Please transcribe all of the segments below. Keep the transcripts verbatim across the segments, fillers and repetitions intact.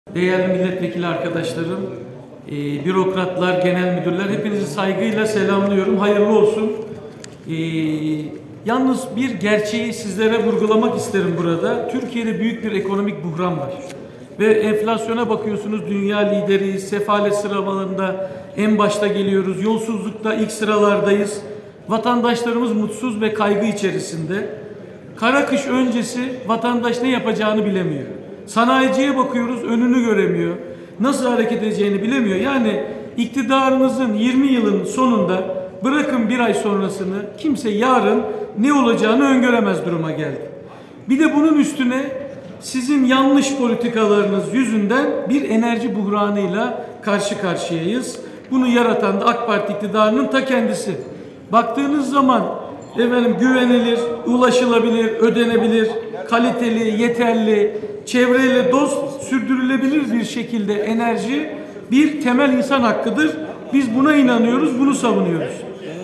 Değerli milletvekili arkadaşlarım, e, bürokratlar, genel müdürler, hepinizi saygıyla selamlıyorum. Hayırlı olsun. E, yalnız bir gerçeği sizlere vurgulamak isterim burada. Türkiye'de büyük bir ekonomik buhran var. Ve enflasyona bakıyorsunuz, dünya lideriyiz. Sefalet sıralamalarında en başta geliyoruz. Yolsuzlukta ilk sıralardayız. Vatandaşlarımız mutsuz ve kaygı içerisinde. Kara kış öncesi vatandaş ne yapacağını bilemiyor. Sanayiciye bakıyoruz, önünü göremiyor. Nasıl hareket edeceğini bilemiyor. Yani iktidarınızın yirmi yılın sonunda, bırakın bir ay sonrasını, kimse yarın ne olacağını öngöremez duruma geldi. Bir de bunun üstüne sizin yanlış politikalarınız yüzünden bir enerji buhranıyla karşı karşıyayız. Bunu yaratan da AK Parti iktidarının ta kendisi. Baktığınız zaman efendim güvenilir, ulaşılabilir, ödenebilir, kaliteli, yeterli, çevreyle dost, sürdürülebilir bir şekilde enerji bir temel insan hakkıdır. Biz buna inanıyoruz, bunu savunuyoruz.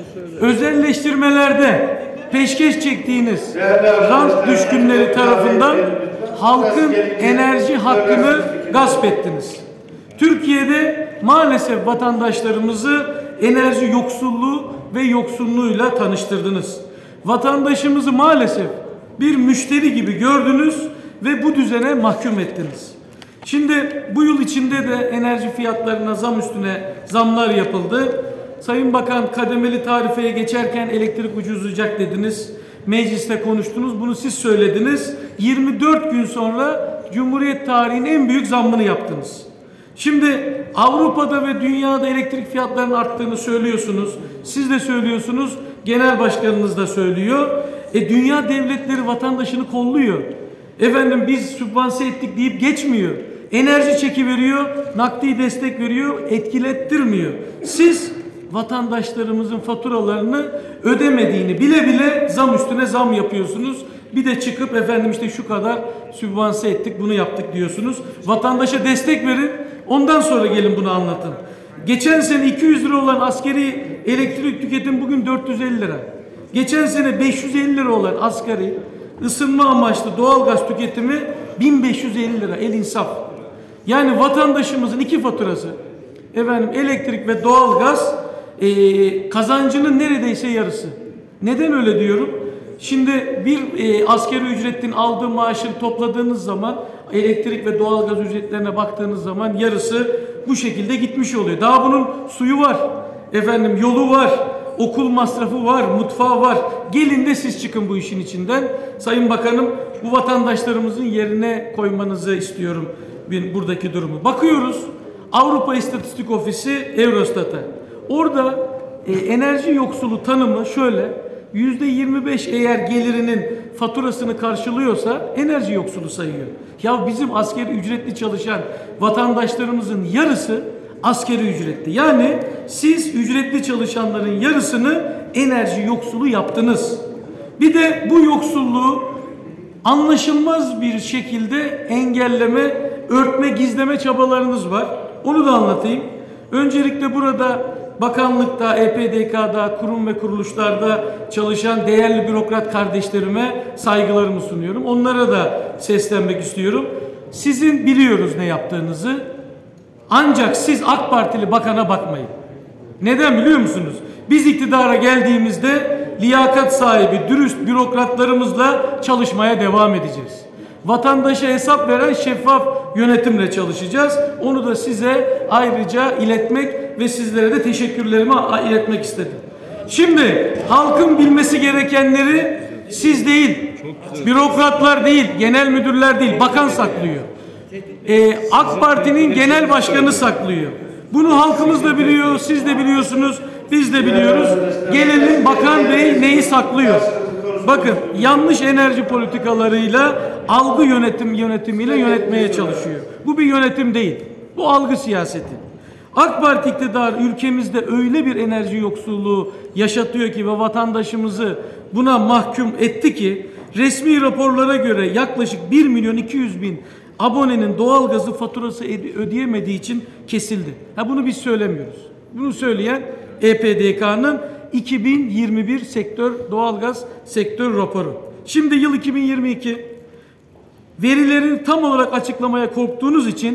Özelleştirmelerde peşkeş çektiğiniz rant düşkünleri tarafından halkın enerji hakkını gasp ettiniz. Türkiye'de maalesef vatandaşlarımızı enerji yoksulluğu ve yoksunluğuyla tanıştırdınız. Vatandaşımızı maalesef bir müşteri gibi gördünüz ve bu düzene mahkum ettiniz. Şimdi bu yıl içinde de enerji fiyatlarına zam üstüne zamlar yapıldı. Sayın Bakan kademeli tarifeye geçerken elektrik ucuzlayacak dediniz. Mecliste konuştunuz. Bunu siz söylediniz. yirmi dört gün sonra Cumhuriyet tarihinin en büyük zammını yaptınız. Şimdi Avrupa'da ve dünyada elektrik fiyatlarının arttığını söylüyorsunuz. Siz de söylüyorsunuz. Genel başkanınız da söylüyor. E dünya devletleri vatandaşını kolluyor. Efendim biz sübvanse ettik deyip geçmiyor. Enerji çekiveriyor, nakdi destek veriyor, etkilettirmiyor. Siz vatandaşlarımızın faturalarını ödemediğini bile bile zam üstüne zam yapıyorsunuz. Bir de çıkıp efendim işte şu kadar sübvanse ettik, bunu yaptık diyorsunuz. Vatandaşa destek verin, ondan sonra gelin bunu anlatın. Geçen sene iki yüz lira olan askeri elektrik tüketim bugün dört yüz elli lira. Geçen sene beş yüz elli lira olan asgari ısınma amaçlı doğalgaz tüketimi bin beş yüz elli lira. El insaf. Yani vatandaşımızın iki faturası, efendim elektrik ve doğalgaz e, kazancının neredeyse yarısı. Neden öyle diyorum? Şimdi bir e, asgari ücretin aldığı maaşı topladığınız zaman, elektrik ve doğalgaz ücretlerine baktığınız zaman yarısı bu şekilde gitmiş oluyor. Daha bunun suyu var, efendim yolu var, okul masrafı var, mutfağı var. Gelin de siz çıkın bu işin içinden. Sayın Bakanım, bu vatandaşlarımızın yerine koymanızı istiyorum buradaki durumu. Bakıyoruz Avrupa İstatistik Ofisi Eurostat'a. Orada e, enerji yoksulu tanımı şöyle. Yüzde yirmi beş eğer gelirinin faturasını karşılıyorsa enerji yoksulu sayıyor. Ya bizim asgari ücretli çalışan vatandaşlarımızın yarısı asgari ücretli. Yani siz ücretli çalışanların yarısını enerji yoksulu yaptınız. Bir de bu yoksulluğu anlaşılmaz bir şekilde engelleme, örtme, gizleme çabalarınız var. Onu da anlatayım. Öncelikle burada bakanlıkta, E P D K'da, kurum ve kuruluşlarda çalışan değerli bürokrat kardeşlerime saygılarımı sunuyorum. Onlara da seslenmek istiyorum. Sizin biliyoruz ne yaptığınızı. Ancak siz AK Partili bakana bakmayın. Neden biliyor musunuz? Biz iktidara geldiğimizde liyakat sahibi, dürüst bürokratlarımızla çalışmaya devam edeceğiz. Vatandaşa hesap veren şeffaf yönetimle çalışacağız. Onu da size ayrıca iletmek ve sizlere de teşekkürlerimi iletmek istedim. Şimdi halkın bilmesi gerekenleri siz değil, bürokratlar değil, genel müdürler değil, bakan saklıyor. Ee, AK Parti'nin genel başkanı saklıyor. Bunu halkımız da biliyor, siz de biliyorsunuz, biz de biliyoruz. Gelelim Bakan Bey neyi saklıyor? Bakın yanlış enerji politikalarıyla algı yönetim yönetimiyle yönetmeye çalışıyor. Bu bir yönetim değil. Bu algı siyaseti. AK Parti iktidarı ülkemizde öyle bir enerji yoksulluğu yaşatıyor ki ve vatandaşımızı buna mahkum etti ki resmi raporlara göre yaklaşık bir milyon iki yüz bin abonenin doğalgazı faturası ödeyemediği için kesildi. Ha bunu biz söylemiyoruz. Bunu söyleyen E P D K'nın iki bin yirmi bir sektör doğalgaz sektör raporu. Şimdi yıl iki bin yirmi iki verilerini tam olarak açıklamaya korktuğunuz için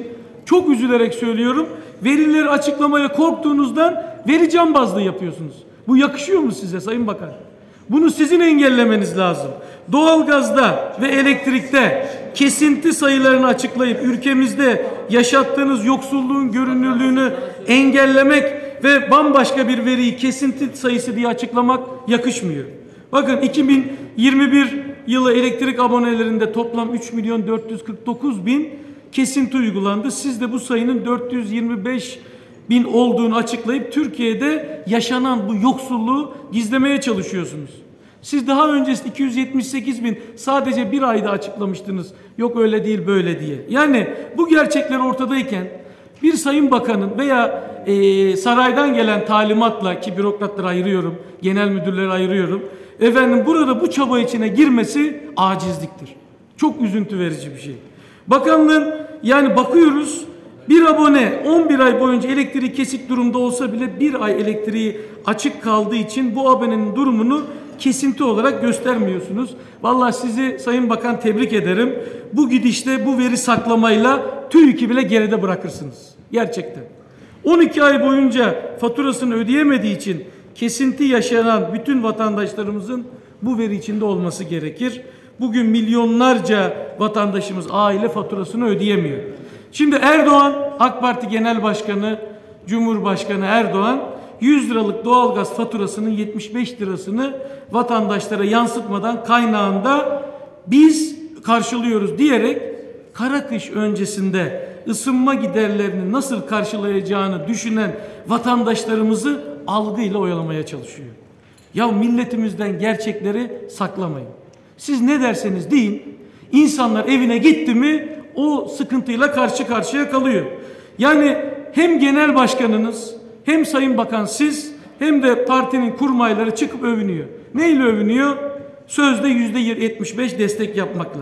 Çok üzülerek söylüyorum. Verileri açıklamaya korktuğunuzdan veri cambazlığı yapıyorsunuz. Bu yakışıyor mu size Sayın Bakan? Bunu sizin engellemeniz lazım. Doğalgazda ve elektrikte kesinti sayılarını açıklayıp ülkemizde yaşattığınız yoksulluğun görünürlüğünü engellemek ve bambaşka bir veriyi kesinti sayısı diye açıklamak yakışmıyor. Bakın iki bin yirmi bir yılı elektrik abonelerinde toplam üç milyon dört yüz kırk dokuz bin kesinti uygulandı. Siz de bu sayının dört yüz yirmi beş bin olduğunu açıklayıp Türkiye'de yaşanan bu yoksulluğu gizlemeye çalışıyorsunuz. Siz daha öncesi iki yüz yetmiş sekiz bin sadece bir ayda açıklamıştınız. Yok öyle değil böyle diye. Yani bu gerçekler ortadayken bir Sayın Bakanın veya e, saraydan gelen talimatla, ki bürokratları ayırıyorum, genel müdürleri ayırıyorum, efendim burada bu çaba içine girmesi acizliktir. Çok üzüntü verici bir şey. Bakanlığın, yani bakıyoruz, bir abone on bir ay boyunca elektriği kesik durumda olsa bile bir ay elektriği açık kaldığı için bu abonenin durumunu kesinti olarak göstermiyorsunuz. Vallahi sizi Sayın Bakan tebrik ederim. Bu gidişte bu veri saklamayla TÜİK'i bile geride bırakırsınız. Gerçekten. on iki ay boyunca faturasını ödeyemediği için kesinti yaşanan bütün vatandaşlarımızın bu veri içinde olması gerekir. Bugün milyonlarca vatandaşımız aile faturasını ödeyemiyor. Şimdi Erdoğan, AK Parti Genel Başkanı, Cumhurbaşkanı Erdoğan yüz liralık doğalgaz faturasının yetmiş beş lirasını vatandaşlara yansıtmadan kaynağında biz karşılıyoruz diyerek kara kış öncesinde ısınma giderlerini nasıl karşılayacağını düşünen vatandaşlarımızı algıyla oyalamaya çalışıyor. Ya milletimizden gerçekleri saklamayın. Siz ne derseniz deyin, insanlar evine gitti mi o sıkıntıyla karşı karşıya kalıyor. Yani hem genel başkanınız hem Sayın Bakan siz hem de partinin kurmayları çıkıp övünüyor. Neyle övünüyor? Sözde yüzde yetmiş beş destek yapmakla.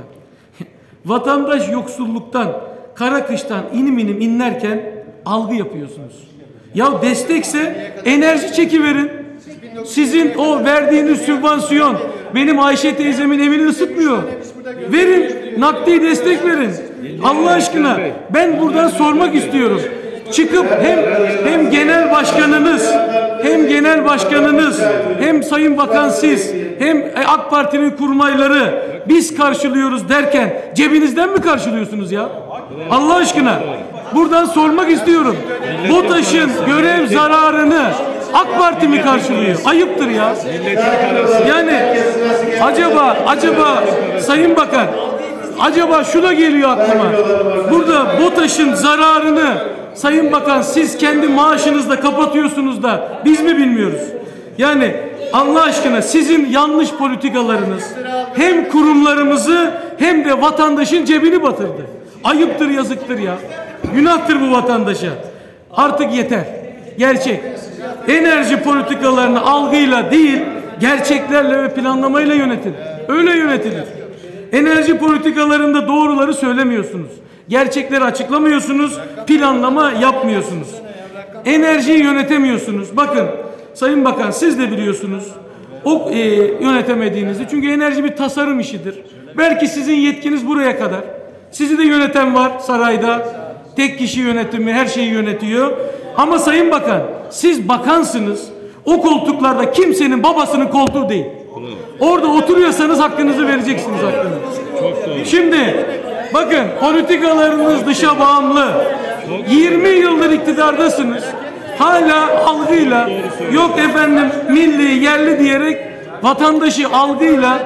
Vatandaş yoksulluktan, kara kıştan inim inim inlerken algı yapıyorsunuz. Ya destekse enerji çekiverin. Sizin o verdiğiniz sübvansiyon benim Ayşe teyzemin evini ısıtmıyor. Verin, nakdi destek verin. Allah aşkına ben buradan sormak istiyorum. Çıkıp hem hem genel başkanınız, hem genel başkanınız, hem Sayın Bakan siz, hem AK Parti'nin kurmayları biz karşılıyoruz derken cebinizden mi karşılıyorsunuz ya? Allah aşkına buradan sormak istiyorum. BOTAŞ'ın görev zararını AK Parti mi karşılıyor? Ayıptır ya. Yani acaba acaba Sayın Bakan, acaba şu da geliyor aklıma. Burada BOTAŞ'ın zararını Sayın Bakan siz kendi maaşınızla kapatıyorsunuz da biz mi bilmiyoruz? Yani Allah aşkına sizin yanlış politikalarınız hem kurumlarımızı hem de vatandaşın cebini batırdı. Ayıptır, yazıktır ya. Günahtır bu vatandaşa. Artık yeter. Gerçek. Enerji politikalarını algıyla değil, gerçeklerle ve planlamayla yönetin. Öyle yönetilir. Enerji politikalarında doğruları söylemiyorsunuz. Gerçekleri açıklamıyorsunuz, planlama yapmıyorsunuz. Enerjiyi yönetemiyorsunuz. Bakın Sayın Bakan siz de biliyorsunuz o e, yönetemediğinizi. Çünkü enerji bir tasarım işidir. Belki sizin yetkiniz buraya kadar. Sizi de yöneten var sarayda. Tek kişi yönetimi her şeyi yönetiyor. Ama Sayın Bakan siz bakansınız. O koltuklarda kimsenin babasının koltuğu değil. Orada oturuyorsanız hakkınızı vereceksiniz hakkınızı. Şimdi bakın politikalarınız dışa bağımlı. yirmi yıldır iktidardasınız. Hala algıyla yok efendim milli yerli diyerek vatandaşı algıyla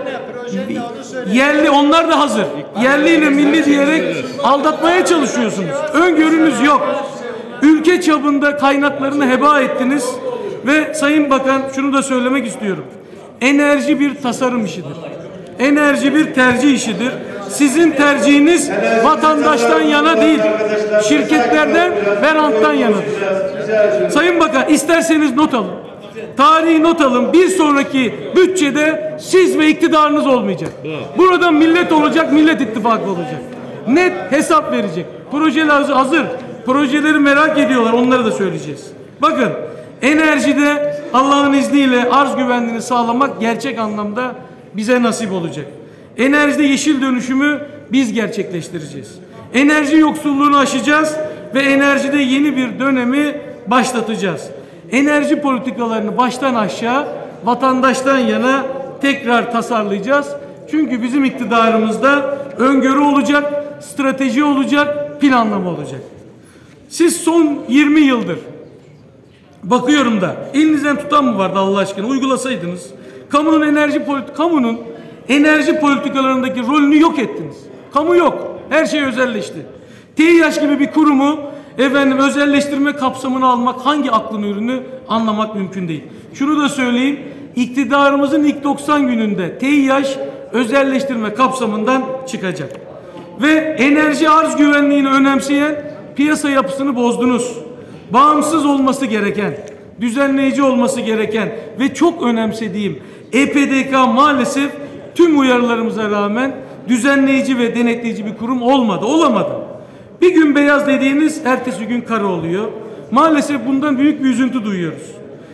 yerli, onlar da hazır. Yerliyle milli diyerek aldatmaya çalışıyorsunuz. Öngörünüz yok. Ülke çapında kaynaklarını heba ettiniz ve Sayın Bakan şunu da söylemek istiyorum. Enerji bir tasarım işidir. Enerji bir tercih işidir. Sizin tercihiniz vatandaştan yana değil, şirketlerden ve ranttan yanadır. Sayın Bakan isterseniz not alın. Tarihi not alın. Bir sonraki bütçede siz ve iktidarınız olmayacak. Burada millet olacak, Millet İttifakı olacak. Net hesap verecek. Projeler hazır. Projeleri merak ediyorlar. Onları da söyleyeceğiz. Bakın enerjide Allah'ın izniyle arz güvenliğini sağlamak gerçek anlamda bize nasip olacak. Enerjide yeşil dönüşümü biz gerçekleştireceğiz. Enerji yoksulluğunu aşacağız ve enerjide yeni bir dönemi başlatacağız. Enerji politikalarını baştan aşağı, vatandaştan yana tekrar tasarlayacağız. Çünkü bizim iktidarımızda öngörü olacak, strateji olacak, planlama olacak. Siz son yirmi yıldır, bakıyorum da elinizden tutan mı vardı Allah aşkına, uygulasaydınız, kamunun enerji politi kamunun enerji politikalarındaki rolünü yok ettiniz. Kamu yok. Her şey özelleşti. TİHAŞ gibi bir kurumu efendim özelleştirme kapsamını almak hangi aklın ürünü anlamak mümkün değil. Şunu da söyleyeyim. İktidarımızın ilk doksan gününde TİHAŞ özelleştirme kapsamından çıkacak. Ve enerji arz güvenliğini önemseyen piyasa yapısını bozdunuz. Bağımsız olması gereken, düzenleyici olması gereken ve çok önemsediğim E P D K maalesef tüm uyarılarımıza rağmen düzenleyici ve denetleyici bir kurum olmadı, olamadı. Bir gün beyaz dediğiniz ertesi gün kara oluyor. Maalesef bundan büyük bir üzüntü duyuyoruz.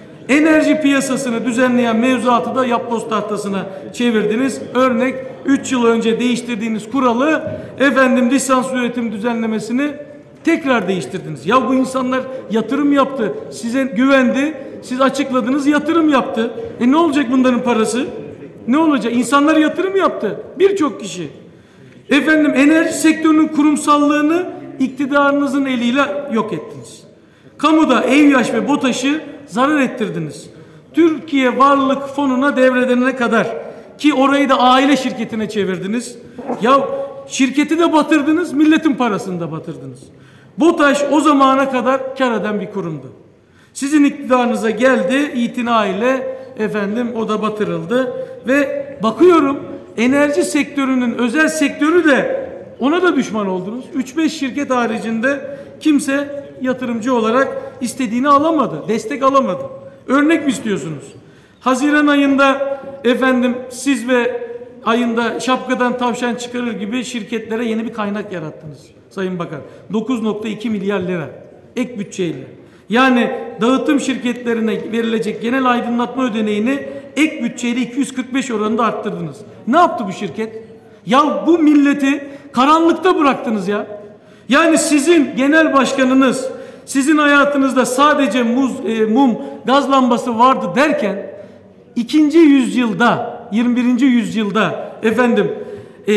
Enerji piyasasını düzenleyen mevzuatı da yapboz tahtasına çevirdiniz. Örnek üç yıl önce değiştirdiğiniz kuralı efendim lisans üretim düzenlemesini tekrar değiştirdiniz. Ya bu insanlar yatırım yaptı. Size güvendi. Siz açıkladınız, yatırım yaptı. E ne olacak bunların parası? Ne olacak? İnsanlar yatırım yaptı. Birçok kişi. Efendim enerji sektörünün kurumsallığını iktidarınızın eliyle yok ettiniz. Kamuda EVYAŞ ve BOTAŞ'ı zarar ettirdiniz. Türkiye Varlık Fonu'na devredene kadar, ki orayı da aile şirketine çevirdiniz. Ya şirketi de batırdınız, milletin parasını da batırdınız. BOTAŞ o zamana kadar kar eden bir kurumdu. Sizin iktidarınıza geldi, itina ile efendim o da batırıldı ve bakıyorum enerji sektörünün özel sektörü de ona da düşman oldunuz. üç beş şirket haricinde kimse yatırımcı olarak istediğini alamadı, destek alamadı. Örnek mi istiyorsunuz? Haziran ayında efendim siz ve ayında şapkadan tavşan çıkarır gibi şirketlere yeni bir kaynak yarattınız Sayın Bakan. dokuz nokta iki milyar lira ek bütçeyle. Yani dağıtım şirketlerine verilecek genel aydınlatma ödeneğini ek bütçeyle iki yüz kırk beş oranında arttırdınız. Ne yaptı bu şirket? Ya bu milleti karanlıkta bıraktınız ya. Yani sizin genel başkanınız sizin hayatınızda sadece muz, e, mum, gaz lambası vardı derken ikinci yüzyılda, yirmi birinci yüzyılda efendim e,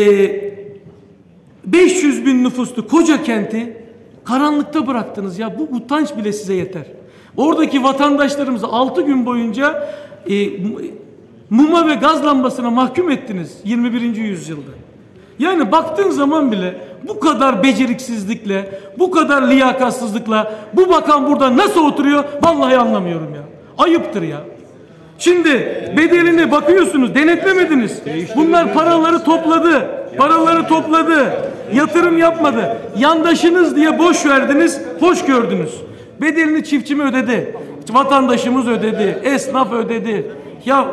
beş yüz bin nüfuslu koca kenti karanlıkta bıraktınız ya. Bu utanç bile size yeter. Oradaki vatandaşlarımızı altı gün boyunca e, muma ve gaz lambasına mahkum ettiniz yirmi birinci yüzyılda. Yani baktığın zaman bile bu kadar beceriksizlikle, bu kadar liyakatsızlıkla bu bakan burada nasıl oturuyor vallahi anlamıyorum ya. Ayıptır ya. Şimdi bedelini bakıyorsunuz, denetlemediniz. Bunlar paraları topladı. Paraları topladı. Yatırım yapmadı. Yandaşınız diye boş verdiniz, hoş gördünüz. Bedelini çiftçi mi ödedi? Vatandaşımız ödedi. Esnaf ödedi. Ya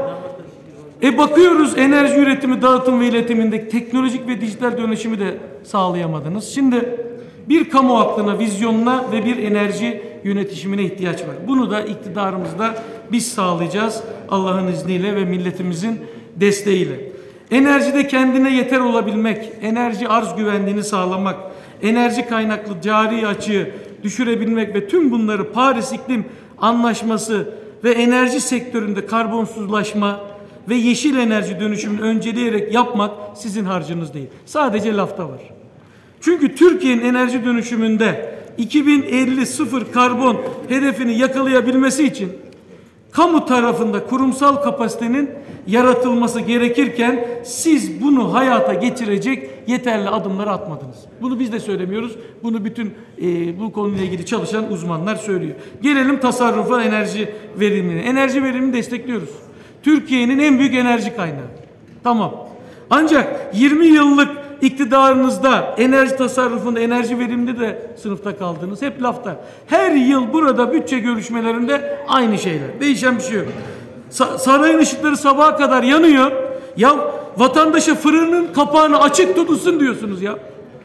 e bakıyoruz enerji üretimi, dağıtım ve iletiminde teknolojik ve dijital dönüşümü de sağlayamadınız. Şimdi bir kamu aklına, vizyonuna ve bir enerji yönetişimine ihtiyaç var. Bunu da iktidarımızda biz sağlayacağız Allah'ın izniyle ve milletimizin desteğiyle. Enerjide kendine yeter olabilmek, enerji arz güvenliğini sağlamak, enerji kaynaklı cari açığı düşürebilmek ve tüm bunları Paris İklim Anlaşması ve enerji sektöründe karbonsuzlaşma ve yeşil enerji dönüşümünü önceleyerek yapmak sizin harcınız değil. Sadece lafta var. Çünkü Türkiye'nin enerji dönüşümünde iki bin elli sıfır karbon hedefini yakalayabilmesi için kamu tarafında kurumsal kapasitenin yaratılması gerekirken siz bunu hayata geçirecek yeterli adımları atmadınız. Bunu biz de söylemiyoruz. Bunu bütün e, bu konuyla ilgili çalışan uzmanlar söylüyor. Gelelim tasarrufa, enerji verimine. Enerji verimini destekliyoruz. Türkiye'nin en büyük enerji kaynağı. Tamam. Ancak yirmi yıllık iktidarınızda enerji tasarrufunda, enerji veriminde de sınıfta kaldınız. Hep lafta. Her yıl burada bütçe görüşmelerinde aynı şeyler. Değişen bir şey yok. Sa sarayın ışıkları sabaha kadar yanıyor. Ya vatandaşa fırının kapağını açık tutulsun diyorsunuz ya.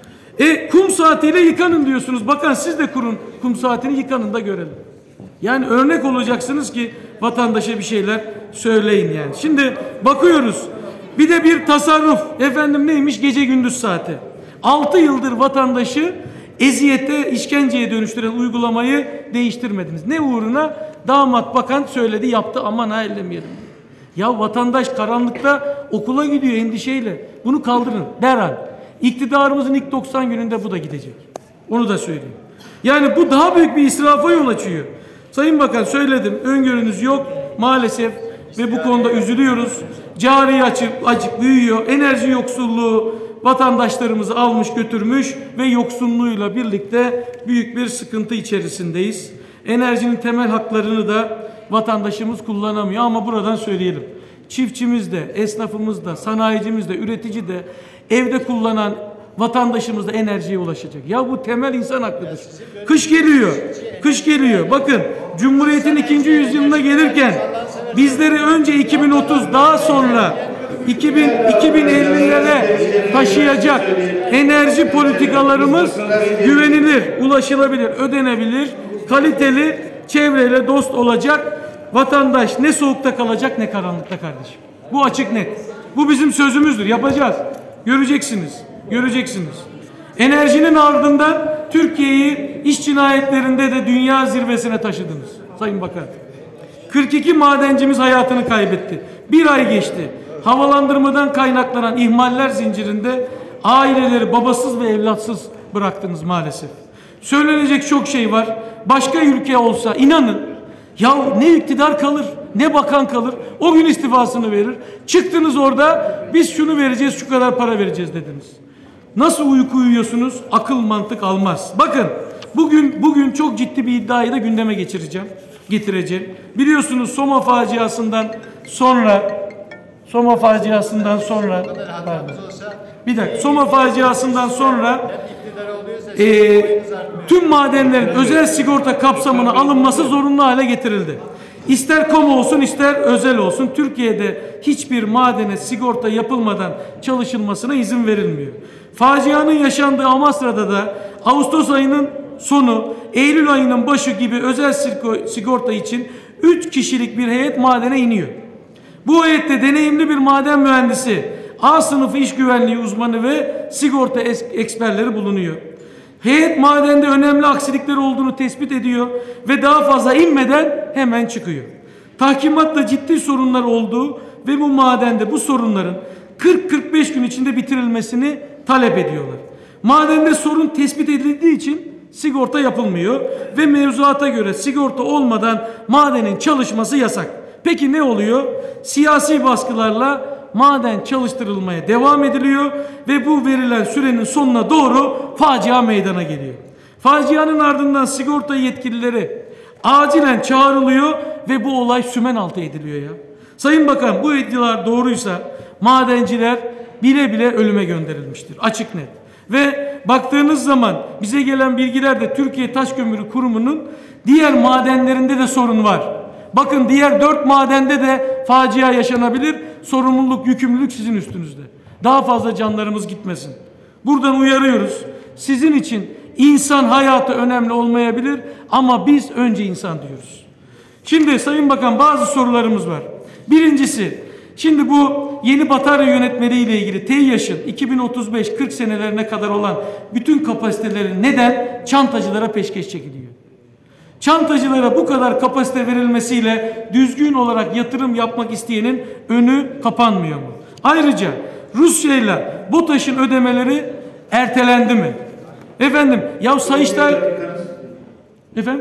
E kum saatiyle yıkanın diyorsunuz. Bakın siz de kurun kum saatini, yıkanın da görelim. Yani örnek olacaksınız ki vatandaşa bir şeyler söyleyin yani. Şimdi bakıyoruz. Bir de bir tasarruf. Efendim neymiş? Gece gündüz saati. altı yıldır vatandaşı eziyete, işkenceye dönüştüren uygulamayı değiştirmediniz. Ne uğruna? Damat bakan söyledi, yaptı, aman ha ellemeyelim. Ya vatandaş karanlıkta okula gidiyor endişeyle. Bunu kaldırın derhal. İktidarımızın ilk doksan gününde bu da gidecek. Onu da söyleyeyim. Yani bu daha büyük bir israfa yol açıyor. Sayın Bakan, söyledim, öngörünüz yok maalesef ve bu konuda üzülüyoruz. Cari açık, açık büyüyor. Enerji yoksulluğu vatandaşlarımızı almış götürmüş ve yoksunluğuyla birlikte büyük bir sıkıntı içerisindeyiz. Enerjinin temel haklarını da vatandaşımız kullanamıyor ama buradan söyleyelim. Çiftçimiz de, esnafımız da, sanayicimiz de, üretici de, evde kullanan vatandaşımız da enerjiye ulaşacak. Ya bu temel insan hakkıdır. Kış geliyor. Kış geliyor. Bakın Cumhuriyet'in ikinci yüzyılına gelirken bizleri önce iki bin otuz, daha sonra iki bin ellilere taşıyacak enerji politikalarımız güvenilir, ulaşılabilir, ödenebilir, kaliteli, çevreyle dost olacak. Vatandaş ne soğukta kalacak ne karanlıkta kardeşim. Bu açık net. Bu bizim sözümüzdür. Yapacağız. Göreceksiniz. Göreceksiniz. Enerjinin ardından Türkiye'yi iş cinayetlerinde de dünya zirvesine taşıdınız Sayın Bakan. kırk iki madencimiz hayatını kaybetti. Bir ay geçti. Havalandırmadan kaynaklanan ihmaller zincirinde aileleri babasız ve evlatsız bıraktınız maalesef. Söylenecek çok şey var. Başka ülke olsa inanın ya ne iktidar kalır ne bakan kalır. O gün istifasını verir. Çıktınız orada biz şunu vereceğiz, şu kadar para vereceğiz dediniz. Nasıl uyku uyuyorsunuz? Akıl mantık almaz. Bakın bugün bugün çok ciddi bir iddiayı da gündeme geçireceğim. Getireceğim. Biliyorsunuz Soma faciasından sonra Soma faciasından sonra pardon, bir dakika Soma faciasından sonra e, tüm madenlerin özel sigorta kapsamına alınması zorunlu hale getirildi. İster kamu olsun ister özel olsun Türkiye'de hiçbir madene sigorta yapılmadan çalışılmasına izin verilmiyor. Facianın yaşandığı Amasra'da da Ağustos ayının sonu, Eylül ayının başı gibi özel sigorta için üç kişilik bir heyet madene iniyor. Bu heyette deneyimli bir maden mühendisi, A sınıfı iş güvenliği uzmanı ve sigorta eksperleri bulunuyor. Heyet madende önemli aksilikler olduğunu tespit ediyor ve daha fazla inmeden hemen çıkıyor. Tahkimatta ciddi sorunlar olduğu ve bu madende bu sorunların kırk kırk beş gün içinde bitirilmesini talep ediyorlar. Madende sorun tespit edildiği için sigorta yapılmıyor ve mevzuata göre sigorta olmadan madenin çalışması yasak. Peki ne oluyor? Siyasi baskılarla maden çalıştırılmaya devam ediliyor ve bu verilen sürenin sonuna doğru facia meydana geliyor. Facianın ardından sigorta yetkilileri acilen çağrılıyor ve bu olay sümen altı ediliyor ya. Sayın Bakan, bu iddialar doğruysa madenciler bile bile ölüme gönderilmiştir. Açık net. Ve baktığınız zaman bize gelen bilgilerde Türkiye Taşkömürü Kurumu'nun diğer madenlerinde de sorun var. Bakın diğer dört madende de facia yaşanabilir. Sorumluluk, yükümlülük sizin üstünüzde. Daha fazla canlarımız gitmesin. Buradan uyarıyoruz. Sizin için insan hayatı önemli olmayabilir ama biz önce insan diyoruz. Şimdi Sayın Bakan bazı sorularımız var. Birincisi, şimdi bu yeni batarya yönetmeliği ile ilgili TEİAŞ'ın iki bin otuz beş kırk senelerine kadar olan bütün kapasitelerin neden çantacılara peşkeş çekiliyor? Çantacılara bu kadar kapasite verilmesiyle düzgün olarak yatırım yapmak isteyenin önü kapanmıyor mu? Ayrıca Rusya ile BOTAŞ'ın ödemeleri ertelendi mi? Efendim ya Sayıştay efendim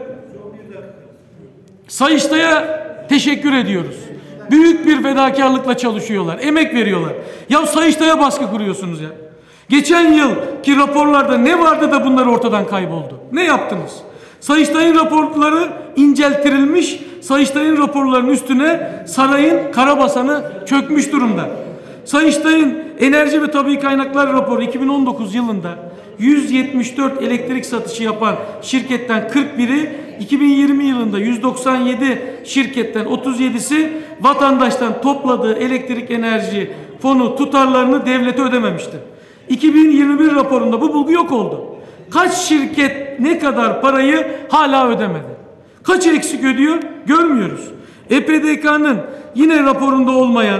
Sayıştay'a teşekkür ediyoruz. Büyük bir fedakarlıkla çalışıyorlar. Emek veriyorlar. Ya Sayıştay'a baskı kuruyorsunuz ya. Geçen yılki raporlarda ne vardı da bunlar ortadan kayboldu? Ne yaptınız? Sayıştay'ın raporları inceltirilmiş, Sayıştay'ın raporlarının üstüne sarayın karabasanı çökmüş durumda. Sayıştay'ın Enerji ve Tabii Kaynaklar raporu iki bin on dokuz yılında yüz yetmiş dört elektrik satışı yapan şirketten kırk biri, iki bin yirmi yılında yüz doksan yedi şirketten otuz yedisi vatandaştan topladığı elektrik enerji fonu tutarlarını devlete ödememişti. iki bin yirmi bir raporunda bu bulgu yok oldu. Kaç şirket ne kadar parayı hala ödemedi? Kaç eksik ödüyor? Görmüyoruz. E P D K'nın yine raporunda olmayan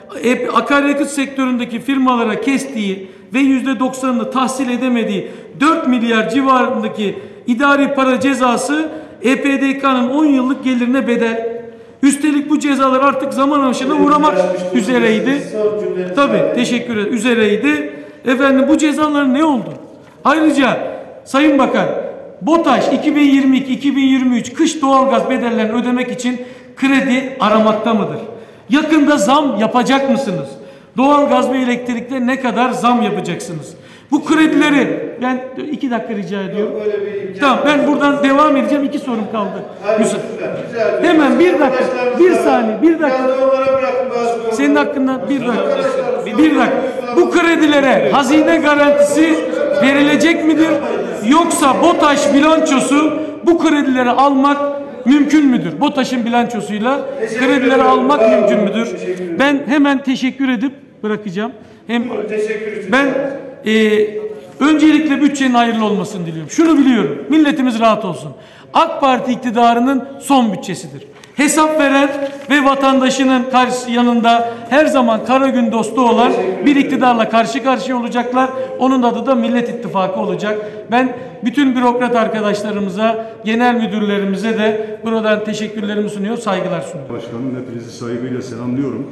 akaryakıt sektöründeki firmalara kestiği ve yüzde doksanını tahsil edemediği dört milyar civarındaki idari para cezası E P D K'nın on yıllık gelirine bedel. Üstelik bu cezalar artık zaman aşımına uğramak üzereydi. Tabii, teşekkür ederim. Üzereydi. Efendim, bu cezalar ne oldu? Ayrıca Sayın Bakan, BOTAŞ iki bin yirmi iki iki bin yirmi üç kış doğalgaz bedellerini ödemek için kredi aramakta mıdır? Yakında zam yapacak mısınız? Doğalgaz ve elektrikte ne kadar zam yapacaksınız? Bu kredileri, ben iki dakika rica ediyorum. Tamam, ben buradan devam edeceğim. İki sorum kaldı. Hayır, Müsa lütfen, rica ederim. Hemen bir dakika, bir saniye, bir dakika. dakika. Senin hakkında bir dakika. Bir dakika. Bu kredilere hazine garantisi verilecek midir? Yoksa BOTAŞ bilançosu bu kredileri almak mümkün müdür? BOTAŞ'ın bilançosuyla kredileri almak mümkün müdür? Ben hemen teşekkür edip bırakacağım. Hem ben e, öncelikle bütçenin hayırlı olmasını diliyorum. Şunu biliyorum, milletimiz rahat olsun. AK Parti iktidarının son bütçesidir. Hesap veren ve vatandaşının karşı yanında her zaman kara gün dostu olan bir iktidarla karşı karşıya olacaklar. Onun adı da Millet İttifakı olacak. Ben bütün bürokrat arkadaşlarımıza, genel müdürlerimize de buradan teşekkürlerimi sunuyor, saygılar sunuyorum. Başkanım, hepinizi saygıyla selamlıyorum.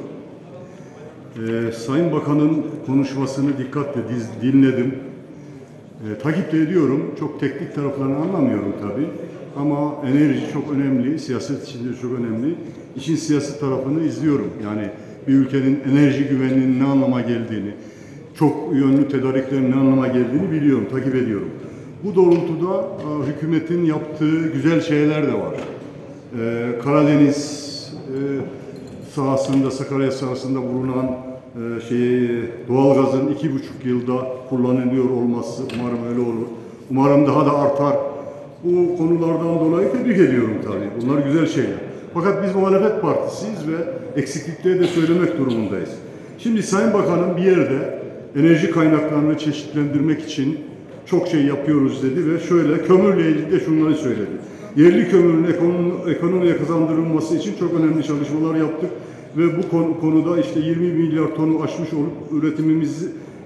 Ee, Sayın Bakan'ın konuşmasını dikkatle dinledim. Ee, takip de ediyorum. Çok teknik taraflarını anlamıyorum tabii. Ama enerji çok önemli, siyaset içinde çok önemli. İşin siyasi tarafını izliyorum. Yani bir ülkenin enerji güvenliğinin ne anlama geldiğini, çok yönlü tedariklerin ne anlama geldiğini biliyorum, takip ediyorum. Bu doğrultuda e, hükümetin yaptığı güzel şeyler de var. E, Karadeniz e, sahasında, Sakarya sahasında bulunan e, şey, doğalgazın iki buçuk yılda kullanılıyor olması, umarım öyle olur. Umarım daha da artar. Bu konulardan dolayı tebrik ediyorum tabii. Bunlar güzel şeyler. Fakat biz muhalefet partisiyiz ve eksiklikleri de söylemek durumundayız. Şimdi Sayın Bakanım bir yerde enerji kaynaklarını çeşitlendirmek için çok şey yapıyoruz dedi ve şöyle kömürle ilgili de şunları söyledi. Yerli kömürün ekonomi, ekonomiye kazandırılması için çok önemli çalışmalar yaptık ve bu konu, konuda işte yirmi milyar tonu aşmış olup üretimimizi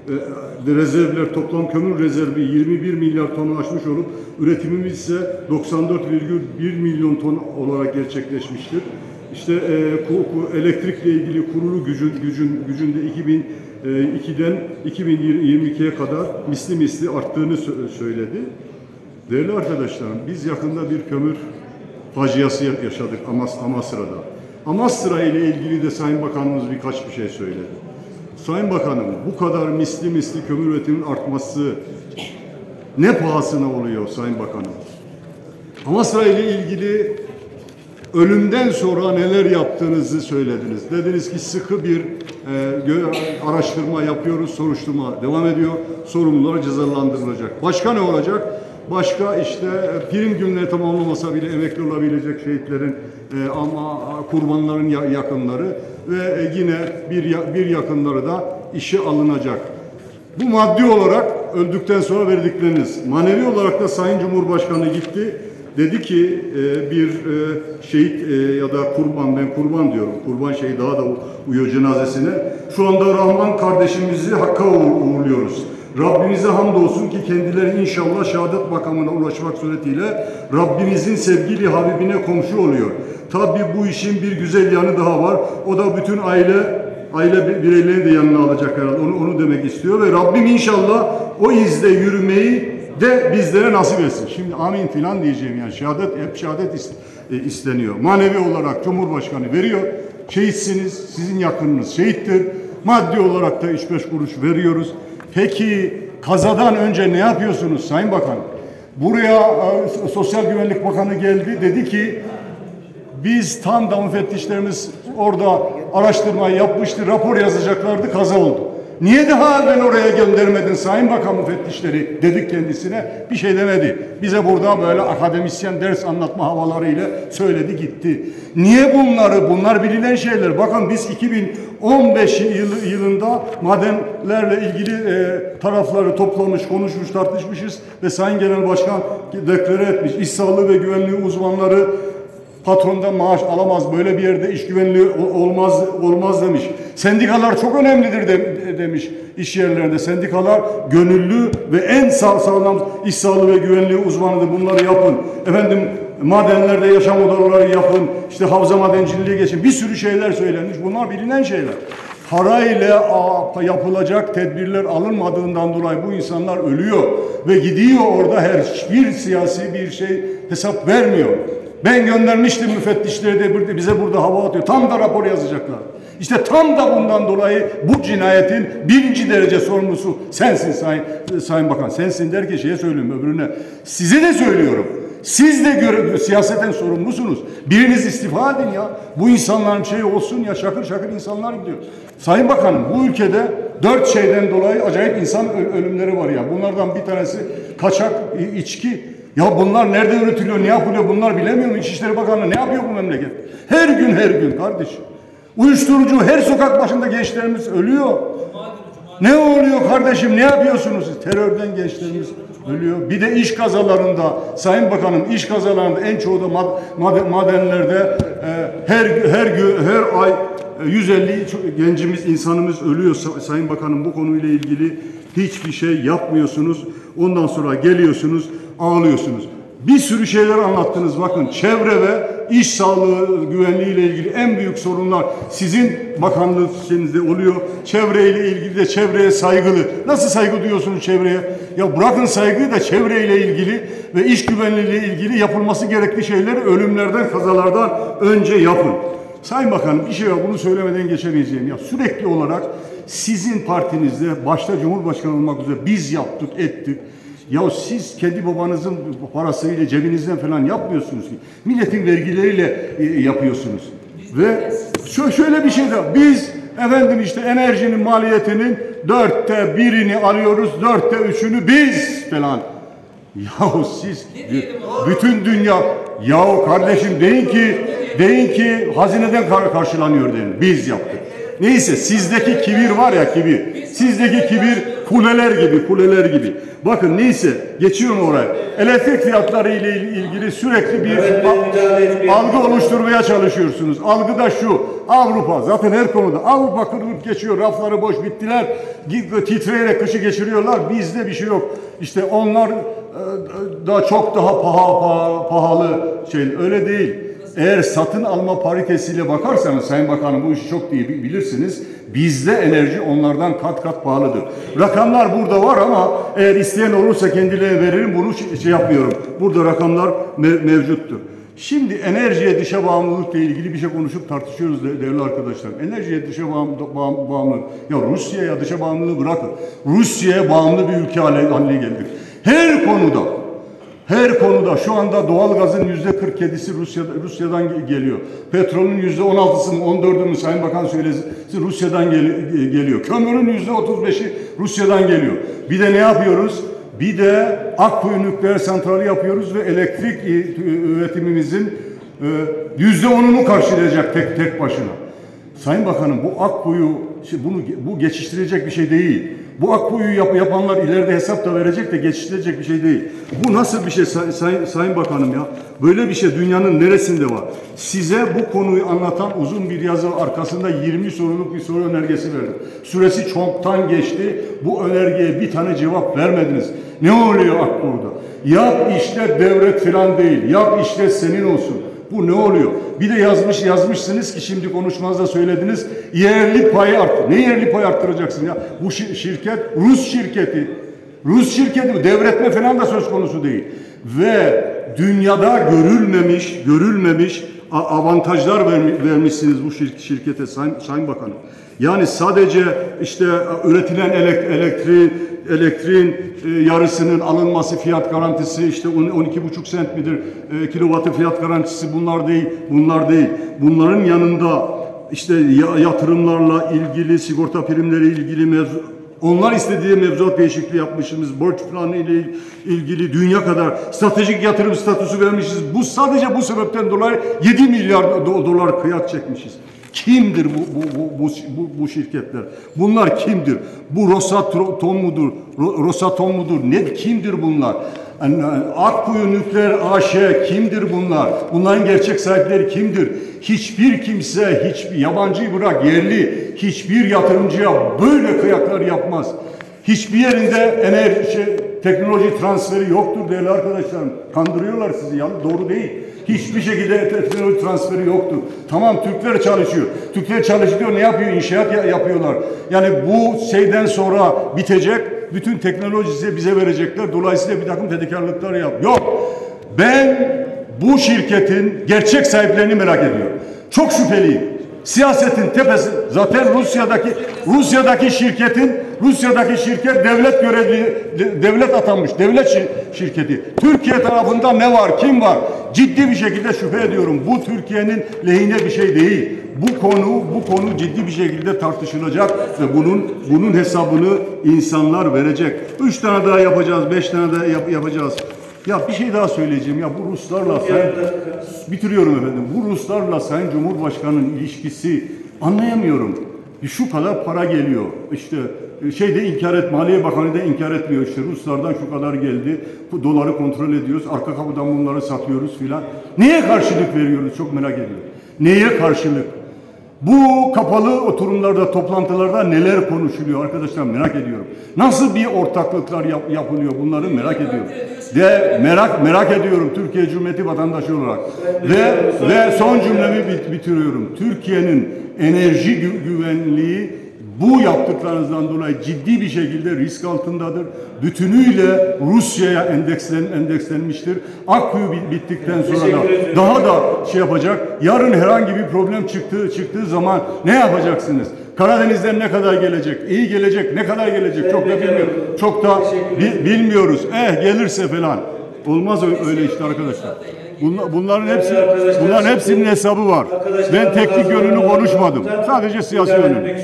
e, rezervler, toplam kömür rezervi yirmi bir milyar tonu aşmış olup üretimimiz ise doksan dört virgül bir milyon ton olarak gerçekleşmiştir. İşte e, ku, ku, elektrikle ilgili kurulu gücün gücün gücünde iki bin ikiden iki bin yirmi ikiye kadar misli misli arttığını söyledi. Değerli arkadaşlarım, biz yakında bir kömür faciası yaşadık Amas, Amasra'da. Amasra ile ilgili de Sayın Bakanımız birkaç bir şey söyledi. Sayın Bakanım, bu kadar misli misli kömür üretiminin artması ne pahasına oluyor Sayın Bakanım? Amasra ile ilgili ölümden sonra neler yaptığınızı söylediniz. Dediniz ki sıkı bir e, araştırma yapıyoruz, soruşturma devam ediyor. Sorumlular cezalandırılacak. Başka ne olacak? Başka işte prim günleri tamamlamasa bile emekli olabilecek şehitlerin e, ama kurbanların yakınları ve e, yine bir, bir yakınları da işe alınacak. Bu maddi olarak öldükten sonra verdikleriniz. Manevi olarak da Sayın Cumhurbaşkanı gitti. Dedi ki e, bir e, şehit e, ya da kurban, ben kurban diyorum, kurban şeyi daha da uyuyor cenazesine. Şu anda Rahman kardeşimizi Hakk'a uğurluyoruz. Rabbimize hamdolsun ki kendileri inşallah şehadet makamına ulaşmak suretiyle Rabbimizin sevgili Habibine komşu oluyor. Tabi bu işin bir güzel yanı daha var. O da bütün aile aile bireylerini de yanına alacak herhalde. Onu, onu demek istiyor ve Rabbim inşallah o izde yürümeyi de bizlere nasip etsin. Şimdi amin filan diyeceğim yani şehadet, hep şehadet isteniyor. Manevi olarak Cumhurbaşkanı veriyor. Şehitsiniz, sizin yakınınız şehittir. Maddi olarak da üç beş kuruş veriyoruz. Peki kazadan önce ne yapıyorsunuz Sayın Bakan? Buraya e, Sosyal Güvenlik Bakanı geldi, dedi ki biz tam da müfettişlerimiz orada araştırmayı yapmıştı, rapor yazacaklardı, kaza oldu. Niye daha evvel oraya göndermedin Sayın Bakan müfettişleri dedik kendisine, bir şey demedi. Bize burada böyle akademisyen ders anlatma havalarıyla söyledi gitti. Niye bunları, bunlar bilinen şeyler. Bakın biz iki bin on beş yıl, yılında madenlerle ilgili e, tarafları toplamış, konuşmuş, tartışmışız ve Sayın Genel Başkan deklare etmiş. İş sağlığı ve güvenliği uzmanları Patrondan maaş alamaz, böyle bir yerde iş güvenliği olmaz olmaz demiş. Sendikalar çok önemlidir de, demiş iş yerlerinde. Sendikalar gönüllü ve en sağ, sağlam iş sağlığı ve güvenliği uzmanıdır. Bunları yapın. Efendim madenlerde yaşam odaları yapın. İşte havza madenciliği geçin. Bir sürü şeyler söylenmiş. Bunlar bilinen şeyler. Parayla yapılacak tedbirler alınmadığından dolayı bu insanlar ölüyor ve gidiyor orada hiçbir siyasi bir şey hesap vermiyor. Ben göndermiştim müfettişleri de bize burada hava atıyor. Tam da rapor yazacaklar. İşte tam da bundan dolayı bu cinayetin birinci derece sorumlusu sensin Sayın, Sayın Bakan. Sensin derken şeye söylüyorum öbürüne. Size de söylüyorum. Siz de göre, siyaseten sorumlusunuz. Biriniz istifa edin ya. Bu insanların şeyi olsun ya, şakır şakır insanlar gidiyor. Sayın Bakanım, bu ülkede dört şeyden dolayı acayip insan ölümleri var ya. Bunlardan bir tanesi kaçak içki. Ya bunlar nerede üretiliyor, ne yapılıyor bunlar bilemiyor mu? İçişleri Bakanlığı ne yapıyor bu memleket? Her gün her gün kardeşim. Uyuşturucu her sokak başında gençlerimiz ölüyor. Ne oluyor kardeşim, ne yapıyorsunuz? Terörden gençlerimiz ölüyor. Bir de iş kazalarında, Sayın Bakanım, iş kazalarında en çoğu da mad mad madenlerde e, her her her ay yüz elli gencimiz, insanımız ölüyor. Sayın Bakanım, bu konuyla ilgili hiçbir şey yapmıyorsunuz. Ondan sonra geliyorsunuz, ağlıyorsunuz. Bir sürü şeyler anlattınız. Bakın, çevre ve iş sağlığı güvenliği ile ilgili en büyük sorunlar sizin bakanlığınızda oluyor. Çevreyle ilgili de çevreye saygılı. Nasıl saygı duyuyorsunuz çevreye? Ya bırakın saygıyı da çevreyle ilgili ve iş güvenliği ile ilgili yapılması gerekli şeyleri ölümlerden, kazalardan önce yapın. Sayın Bakanım, bir şey var, bunu söylemeden geçemeyeceğim. Ya sürekli olarak sizin partinizde, başta Cumhurbaşkanı olmak üzere biz yaptık, ettik. Ya siz kendi babanızın parasıyla cebinizden falan yapmıyorsunuz ki. Milletin vergileriyle e, yapıyorsunuz. Ve şöyle bir şey de, biz efendim işte enerjinin maliyetinin dörtte birini alıyoruz, dörtte üçünü biz falan. Yahu siz bütün dünya, yahu kardeşim deyin ki deyin ki hazineden kar karşılanıyor deyin. Biz yaptık. Neyse, sizdeki kibir var ya, kibir. Sizdeki kibir kuleler gibi, kuleler gibi. Bakın neyse, geçiyorum oraya. Elektrik fiyatları ile ilgili sürekli bir algı oluşturmaya çalışıyorsunuz. Algı da şu: Avrupa zaten her konuda. Avrupa kırılıp geçiyor, rafları boş, bittiler. Titreyerek kışı geçiriyorlar. Bizde bir şey yok. İşte onlar da çok daha paha, paha, pahalı şey. Öyle değil. Eğer satın alma paritesiyle bakarsanız Sayın Bakanım, bu işi çok iyi bilirsiniz. Bizde enerji onlardan kat kat pahalıdır. Rakamlar burada var ama eğer isteyen olursa kendilerine veririm. Bunu şey yapmıyorum. Burada rakamlar mev mevcuttur. Şimdi enerjiye dışa bağımlılıkla ilgili bir şey konuşup tartışıyoruz değerli arkadaşlar. Enerjiye dışa bağımlılık. Ya Rusya'ya dışa bağımlılığı bırakın. Rusya'ya bağımlı bir ülke haline geldik. Her konuda. Her konuda şu anda doğalgazın yüzde kırk yedisi Rusya'da, Rusya'dan geliyor. Petrolün yüzde on altısını, on dördünü Sayın Bakan söylesin, Rusya'dan gel geliyor. Kömürün yüzde otuz beşi Rusya'dan geliyor. Bir de ne yapıyoruz? Bir de Akkuyu nükleer santrali yapıyoruz ve elektrik üretimimizin yüzde onunu karşılayacak tek tek başına. Sayın Bakanım, bu Akkuyu, bunu bu geçiştirecek bir şey değil. Bu Akkuyu'yu yap, yapanlar ileride hesap da verecek de geçiştirecek bir şey değil. Bu nasıl bir şey say, say, Sayın Bakanım ya? Böyle bir şey dünyanın neresinde var? Size bu konuyu anlatan uzun bir yazı arkasında yirmi soruluk bir soru önergesi verdim. Süresi çoktan geçti. Bu önergeye bir tane cevap vermediniz. Ne oluyor Akkuyu'da? Yap işlet devlet falan değil. Yap işlet senin olsun. Bu ne oluyor? Bir de yazmış yazmışsınız ki şimdi konuşmanızda söylediniz, yerli payı art. Ne yerli pay arttıracaksın ya? Bu şirket Rus şirketi. Rus şirketi bu, devretme falan da söz konusu değil. Ve dünyada görülmemiş, görülmemiş avantajlar vermişsiniz bu şirkete Sayın, Sayın Bakanım. Yani sadece işte üretilen elektriğin, elektriğin yarısının alınması, fiyat garantisi, işte on iki buçuk sent midir e, kilovatı fiyat garantisi, bunlar değil, bunlar değil. Bunların yanında işte yatırımlarla ilgili, sigorta primleri ilgili mevzu, onlar istediği mevzuat değişikliği yapmışız, borç planı ile ilgili dünya kadar stratejik yatırım statüsü vermişiz. Bu sadece bu sebepten dolayı yedi milyar dolar kıyak çekmişiz. Kimdir bu, bu, bu, bu, bu şirketler? Bunlar kimdir? Bu Rosatom mudur? Rosatom mudur? Ne, kimdir bunlar? Akkuyu Nükleer A Ş kimdir bunlar? Bunların gerçek sahipleri kimdir? Hiçbir kimse, hiçbir yabancıyı bırak yerli, hiçbir yatırımcıya böyle kıyaklar yapmaz. Hiçbir yerinde enerji, teknoloji transferi yoktur değerli arkadaşlarım. Kandırıyorlar sizi, yani doğru değil. Hiçbir şekilde teknoloji transferi yoktur. Tamam, Türkler çalışıyor. Türkler çalışıyor, ne yapıyor? İnşaat yapıyorlar. Yani bu şeyden sonra bitecek. Bütün teknolojisi bize verecekler. Dolayısıyla bir takım fedakarlıklar yap. Yok. Ben bu şirketin gerçek sahiplerini merak ediyorum. Çok şüpheliyim. Siyasetin tepesi zaten Rusya'daki Rusya'daki şirketin Rusya'daki şirket devlet görevli devlet atanmış devlet şirketi. Türkiye tarafında ne var, kim var? Ciddi bir şekilde şüphe ediyorum. Bu Türkiye'nin lehine bir şey değil. Bu konu bu konu ciddi bir şekilde tartışılacak ve bunun bunun hesabını insanlar verecek. Üç tane daha yapacağız, beş tane daha yap, yapacağız. Ya bir şey daha söyleyeceğim. Ya bu Ruslarla sen bitiriyorum efendim. Bu Ruslarla Sayın Cumhurbaşkanı'nın ilişkisi anlayamıyorum. Şu kadar para geliyor. İşte şeyde inkar et, Maliye Bakanı da inkar etmiyor. İşte Ruslardan şu kadar geldi. Bu doları kontrol ediyoruz. Arka kapıdan bunları satıyoruz filan. Neye karşılık veriyoruz? Çok merak ediyorum. Neye karşılık? Bu kapalı oturumlarda, toplantılarda neler konuşuluyor arkadaşlar, merak ediyorum. Nasıl bir ortaklıklar yap, yapılıyor bunları merak ediyorum. De merak merak ediyorum Türkiye Cumhuriyeti vatandaşı olarak. Ve ve son cümlemi bit, bitiriyorum. Türkiye'nin enerji gü güvenliği bu yaptıklarınızdan dolayı ciddi bir şekilde risk altındadır. Bütünüyle Rusya'ya endekslen, endekslenmiştir. Akkuyu bittikten sonra da daha da şey yapacak. Yarın herhangi bir problem çıktığı çıktığı zaman ne yapacaksınız? Karadeniz'den ne kadar gelecek? İyi gelecek, ne kadar gelecek? Çok da bilmiyoruz. Çok da bi bilmiyoruz. Eh gelirse falan. Olmaz öyle işte arkadaşlar. Bunlar, bunların hepsi, bunların hepsinin hesabı var. Ben teknik yönünü konuşmadım. Sadece siyasi yönünü.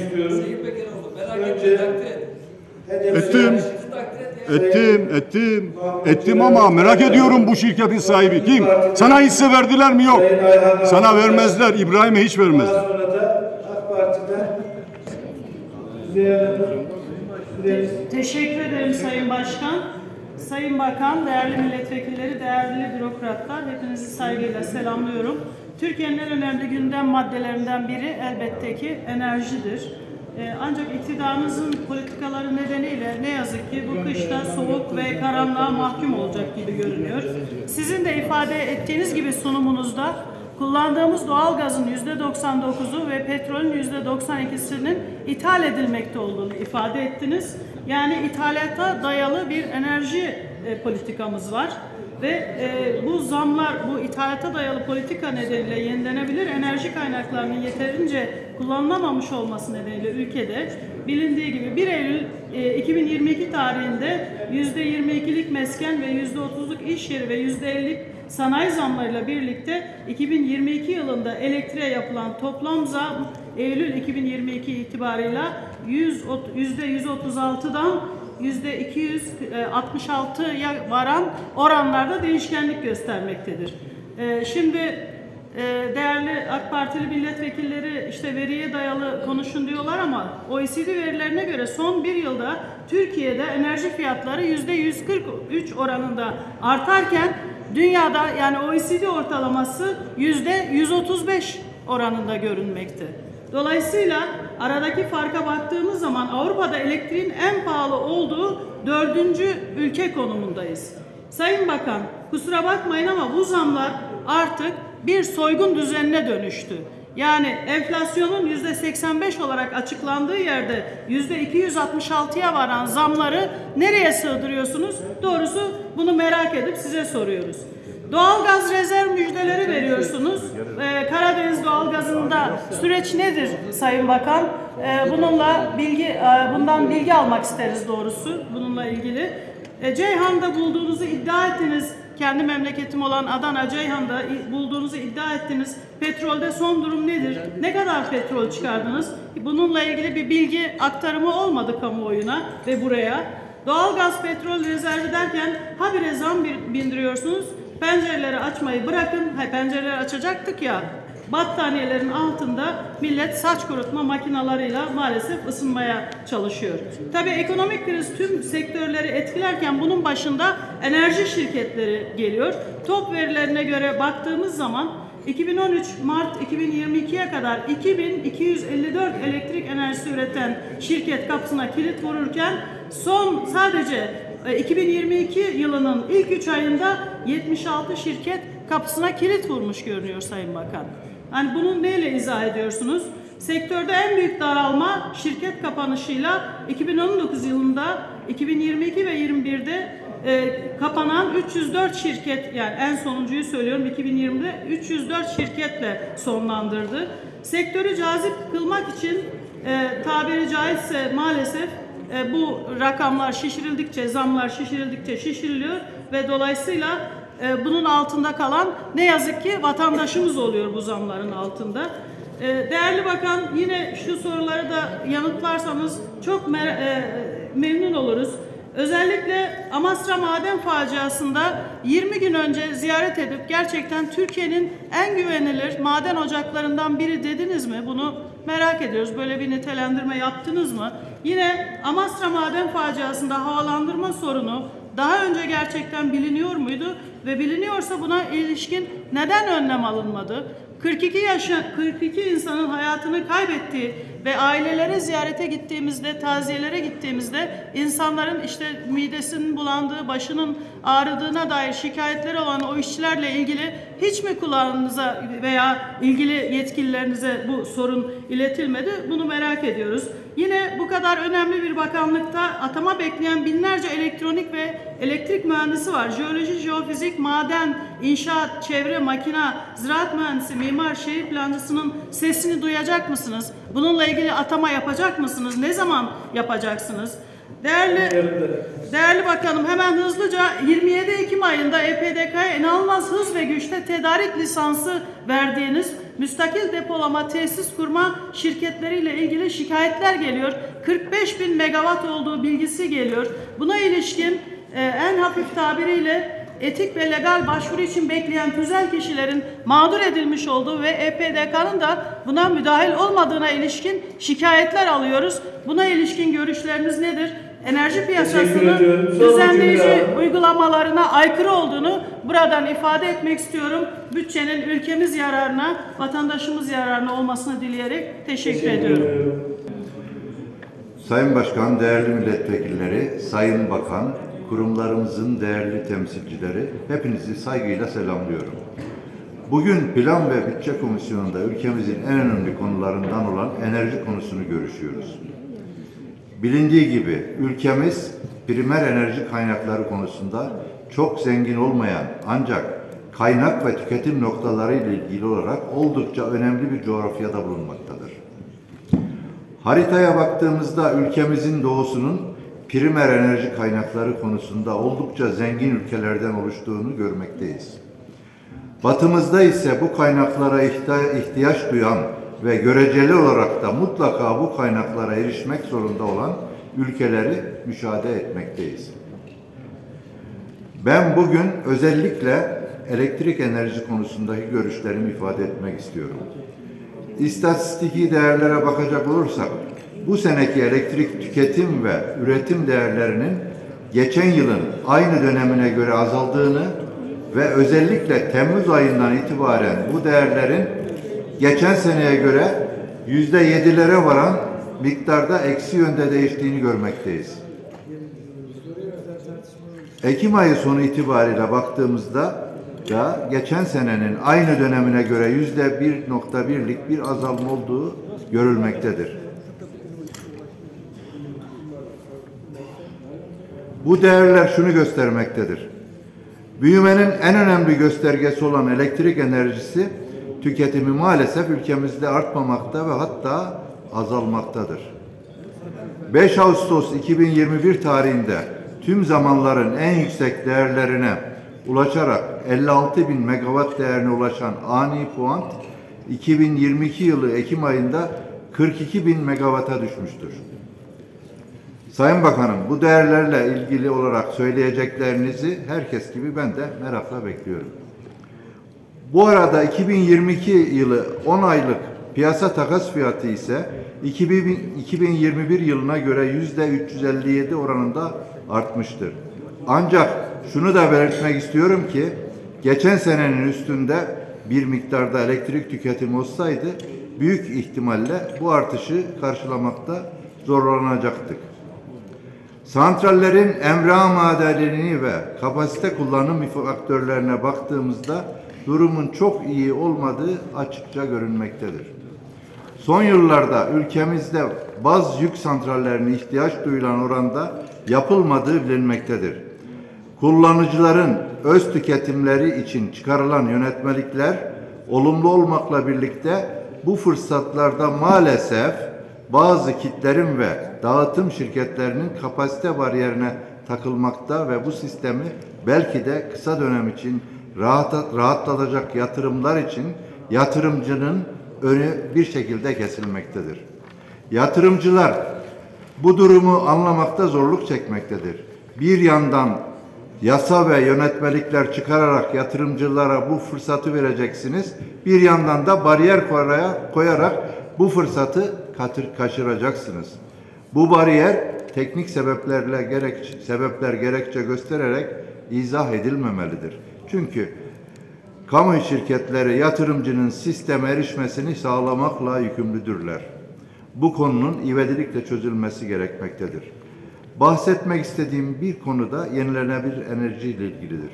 Ettim. Ettim, ettim. Ettim ama merak ediyorum bu şirketin sahibi kim? Sana hisse verdiler mi? Yok. Sana vermezler. İbrahim'e hiç vermezler. Teşekkür ederim Sayın Başkan. Sayın Bakan, değerli milletvekilleri, değerli bürokratlar, hepinizi saygıyla selamlıyorum. Türkiye'nin en önemli gündem maddelerinden biri elbette ki enerjidir. Ee, ancak iktidarınızın politikaları nedeniyle ne yazık ki bu kışta soğuk ve karanlığa mahkum olacak gibi görünüyor. Sizin de ifade ettiğiniz gibi sunumunuzda kullandığımız doğalgazın yüzde doksan dokuzu ve petrolün yüzde doksan ikisinin ithal edilmekte olduğunu ifade ettiniz. Yani ithalata dayalı bir enerji e, politikamız var ve e, bu zamlar, bu ithalata dayalı politika nedeniyle yenilenebilir enerji kaynaklarının yeterince kullanılamamış olması nedeniyle ülkede bilindiği gibi bir Eylül e, iki bin yirmi iki tarihinde yüzde yirmi ikilik mesken ve yüzde otuzluk iş yeri ve yüzde ellilik sanayi zamlarıyla birlikte iki bin yirmi iki yılında elektriğe yapılan toplam zam Eylül iki bin yirmi iki itibarıyla yüzde yüz otuz altıdan yüzde iki yüz altmış altıya varan oranlarda değişkenlik göstermektedir. Şimdi değerli AK Partili milletvekilleri işte veriye dayalı konuşun diyorlar ama O E C D verilerine göre son bir yılda Türkiye'de enerji fiyatları yüzde yüz kırk üç oranında artarken dünyada yani O E C D ortalaması yüzde yüz otuz beş oranında görünmekte. Dolayısıyla aradaki farka baktığımız zaman Avrupa'da elektriğin en pahalı olduğu dördüncü ülke konumundayız. Sayın Bakan, kusura bakmayın ama bu zamlar artık bir soygun düzenine dönüştü. Yani enflasyonun yüzde seksen beş olarak açıklandığı yerde yüzde iki yüz altmış altıya varan zamları nereye sığdırıyorsunuz? Doğrusu bunu merak edip size soruyoruz. Doğalgaz rezerv müjdeleri veriyorsunuz. Ee, Karadeniz doğalgazında süreç nedir Sayın Bakan? Ee, bununla bilgi, e, bundan bilgi almak isteriz doğrusu bununla ilgili. E, Ceyhan'da bulduğunuzu iddia ettiniz. Kendi memleketim olan Adana Ceyhan'da bulduğunuzu iddia ettiniz. Petrolde son durum nedir? Ne kadar petrol çıkardınız? Bununla ilgili bir bilgi aktarımı olmadı kamuoyuna ve buraya. Doğalgaz petrol rezervi derken habire zam bindiriyorsunuz. Pencereleri açmayı bırakın. Hayır, pencereleri açacaktık ya. Battaniyelerin altında millet saç kurutma makinalarıyla maalesef ısınmaya çalışıyor. Tabii ekonomik kriz tüm sektörleri etkilerken bunun başında enerji şirketleri geliyor. TOP verilerine göre baktığımız zaman iki bin on üç Mart iki bin yirmi iki'ye kadar iki bin iki yüz elli dört elektrik enerjisi üreten şirket kapısına kilit vururken son sadece iki bin yirmi iki yılının ilk üç ayında yetmiş altı şirket kapısına kilit vurmuş görünüyor Sayın Bakan. Yani bunu neyle izah ediyorsunuz? Sektörde en büyük daralma şirket kapanışıyla iki bin on dokuz yılında, iki bin yirmi iki ve yirmi bir'de e, kapanan üç yüz dört şirket, yani en sonuncuyu söylüyorum, iki bin yirmi'de üç yüz dört şirketle sonlandırdı. Sektörü cazip kılmak için e, tabiri caizse maalesef e, bu rakamlar şişirildikçe, zamlar şişirildikçe şişiriliyor ve dolayısıyla e, bunun altında kalan ne yazık ki vatandaşımız oluyor bu zamların altında. Değerli Bakan, yine şu soruları da yanıtlarsanız çok me e, memnun oluruz. Özellikle Amasra maden faciasında yirmi gün önce ziyaret edip gerçekten Türkiye'nin en güvenilir maden ocaklarından biri dediniz mi? Bunu merak ediyoruz. Böyle bir nitelendirme yaptınız mı? Yine Amasra maden faciasında havalandırma sorunu daha önce gerçekten biliniyor muydu? Ve biliniyorsa buna ilişkin neden önlem alınmadı? kırk iki yaşa, kırk iki insanın hayatını kaybettiği ve ailelere ziyarete gittiğimizde, taziyelere gittiğimizde insanların işte midesinin bulandığı, başının ağrıdığına dair şikayetleri olan o işçilerle ilgili hiç mi kulağınıza veya ilgili yetkililerinize bu sorun iletilmedi? Bunu merak ediyoruz. Yine bu kadar önemli bir bakanlıkta atama bekleyen binlerce elektronik ve elektrik mühendisi var. Jeoloji, jeofizik, maden, inşaat, çevre, makina, ziraat mühendisi, mimar, şehir plancısının sesini duyacak mısınız? Bununla ilgili atama yapacak mısınız? Ne zaman yapacaksınız? Değerli, değerli Bakanım, hemen hızlıca yirmi yedi Ekim ayında E P D K'ya inanılmaz hız ve güçte tedarik lisansı verdiğiniz müstakil depolama tesis kurma şirketleriyle ilgili şikayetler geliyor. kırk beş bin megawatt olduğu bilgisi geliyor. Buna ilişkin e, en hafif tabiriyle etik ve legal başvuru için bekleyen tüzel kişilerin mağdur edilmiş olduğu ve E P D K'nın da buna müdahil olmadığına ilişkin şikayetler alıyoruz. Buna ilişkin görüşleriniz nedir? Enerji piyasasının düzenleyici uygulamalarına aykırı olduğunu buradan ifade etmek istiyorum. Bütçenin ülkemiz yararına, vatandaşımız yararına olmasını dileyerek teşekkür, teşekkür ediyorum. Sayın Başkan, değerli milletvekilleri, Sayın Bakan, kurumlarımızın değerli temsilcileri, hepinizi saygıyla selamlıyorum. Bugün Plan ve Bütçe Komisyonu'nda ülkemizin en önemli konularından olan enerji konusunu görüşüyoruz. Bilindiği gibi ülkemiz primer enerji kaynakları konusunda çok zengin olmayan ancak kaynak ve tüketim noktaları ile ilgili olarak oldukça önemli bir coğrafyada bulunmaktadır. Haritaya baktığımızda ülkemizin doğusunun primer enerji kaynakları konusunda oldukça zengin ülkelerden oluştuğunu görmekteyiz. Batımızda ise bu kaynaklara ihtiyaç duyan ve göreceli olarak da mutlaka bu kaynaklara erişmek zorunda olan ülkeleri müşahede etmekteyiz. Ben bugün özellikle elektrik enerji konusundaki görüşlerimi ifade etmek istiyorum. İstatistiki değerlere bakacak olursak, bu seneki elektrik tüketim ve üretim değerlerinin geçen yılın aynı dönemine göre azaldığını ve özellikle Temmuz ayından itibaren bu değerlerin geçen seneye göre yüzde yedilere varan miktarda eksi yönde değiştiğini görmekteyiz. Ekim ayı sonu itibariyle baktığımızda da geçen senenin aynı dönemine göre yüzde bir nokta birlik bir azalma olduğu görülmektedir. Bu değerler şunu göstermektedir. Büyümenin en önemli göstergesi olan elektrik enerjisi tüketimi maalesef ülkemizde artmamakta ve hatta azalmaktadır. beş Ağustos iki bin yirmi bir tarihinde tüm zamanların en yüksek değerlerine ulaşarak elli altı bin megawatt değerine ulaşan ani puan iki bin yirmi iki yılı Ekim ayında kırk iki bin megawatt'a düşmüştür. Sayın Bakanım, bu değerlerle ilgili olarak söyleyeceklerinizi herkes gibi ben de merakla bekliyorum. Bu arada iki bin yirmi iki yılı on aylık piyasa takas fiyatı ise iki bin yirmi bir yılına göre yüzde üç yüz elli yedi oranında artmıştır. Ancak şunu da belirtmek istiyorum ki geçen senenin üstünde bir miktarda elektrik tüketimi olsaydı büyük ihtimalle bu artışı karşılamakta zorlanacaktık. Santrallerin emra madenliğini ve kapasite kullanım faktörlerine baktığımızda durumun çok iyi olmadığı açıkça görünmektedir. Son yıllarda ülkemizde bazı yük santrallerine ihtiyaç duyulan oranda yapılmadığı bilinmektedir. Kullanıcıların öz tüketimleri için çıkarılan yönetmelikler olumlu olmakla birlikte bu fırsatlarda maalesef bazı kitlerin ve dağıtım şirketlerinin kapasite bariyerine takılmakta ve bu sistemi belki de kısa dönem için rahat, rahatlatacak yatırımlar için yatırımcının önü bir şekilde kesilmektedir. Yatırımcılar bu durumu anlamakta zorluk çekmektedir. Bir yandan yasa ve yönetmelikler çıkararak yatırımcılara bu fırsatı vereceksiniz. Bir yandan da bariyer koyarak bu fırsatı kaçıracaksınız. Bu bariyer teknik sebeplerle gerek sebepler gerekçe göstererek izah edilmemelidir. Çünkü kamu şirketleri yatırımcının sisteme erişmesini sağlamakla yükümlüdürler. Bu konunun ivedilikle çözülmesi gerekmektedir. Bahsetmek istediğim bir konu da yenilenebilir enerji ile ilgilidir.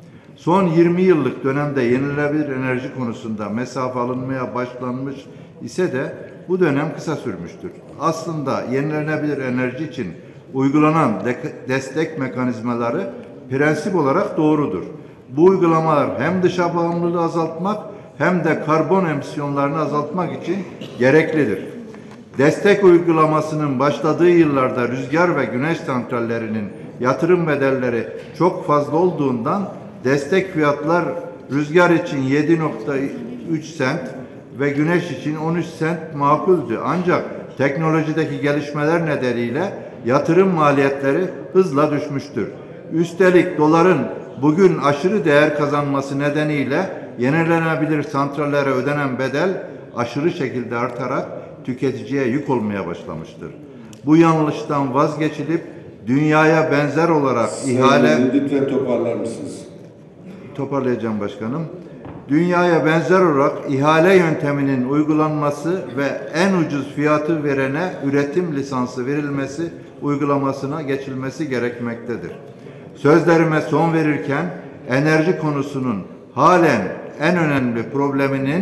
Son yirmi yıllık dönemde yenilenebilir enerji konusunda mesafe alınmaya başlanmış ise de bu dönem kısa sürmüştür. Aslında yenilenebilir enerji için uygulanan de destek mekanizmaları prensip olarak doğrudur. Bu uygulamalar hem dışa bağımlılığı azaltmak hem de karbon emisyonlarını azaltmak için gereklidir. Destek uygulamasının başladığı yıllarda rüzgar ve güneş santrallerinin yatırım bedelleri çok fazla olduğundan destek fiyatlar rüzgar için yedi nokta üç sent ve güneş için on üç sent makuldü. Ancak teknolojideki gelişmeler nedeniyle yatırım maliyetleri hızla düşmüştür. Üstelik doların bugün aşırı değer kazanması nedeniyle yenilenebilir santrallere ödenen bedel aşırı şekilde artarak tüketiciye yük olmaya başlamıştır. Bu yanlıştan vazgeçilip dünyaya benzer olarak Sayın ihale... Lütfen toparlar mısınız? Toparlayacağım başkanım. Dünyaya benzer olarak ihale yönteminin uygulanması ve en ucuz fiyatı verene üretim lisansı verilmesi uygulamasına geçilmesi gerekmektedir. Sözlerime son verirken enerji konusunun halen en önemli probleminin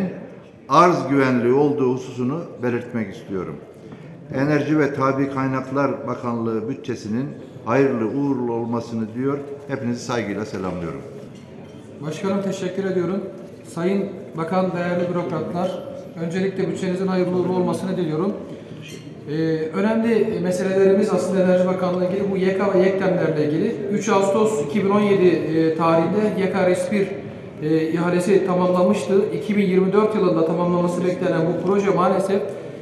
arz güvenliği olduğu hususunu belirtmek istiyorum. Enerji ve Tabii Kaynaklar Bakanlığı bütçesinin hayırlı uğurlu olmasını diliyor. Hepinizi saygıyla selamlıyorum. Başkanım teşekkür ediyorum. Sayın Bakan, değerli bürokratlar, öncelikle bütçenizin hayırlı uğurlu olmasını diliyorum. Ee, önemli meselelerimiz aslında Enerji Bakanlığı ilgili bu Y K ve YEKDEM'lerle ilgili. üç Ağustos iki bin on yedi e, tarihinde Y K RES bir e, ihalesi tamamlanmıştı. iki bin yirmi dört yılında tamamlaması beklenen bu proje maalesef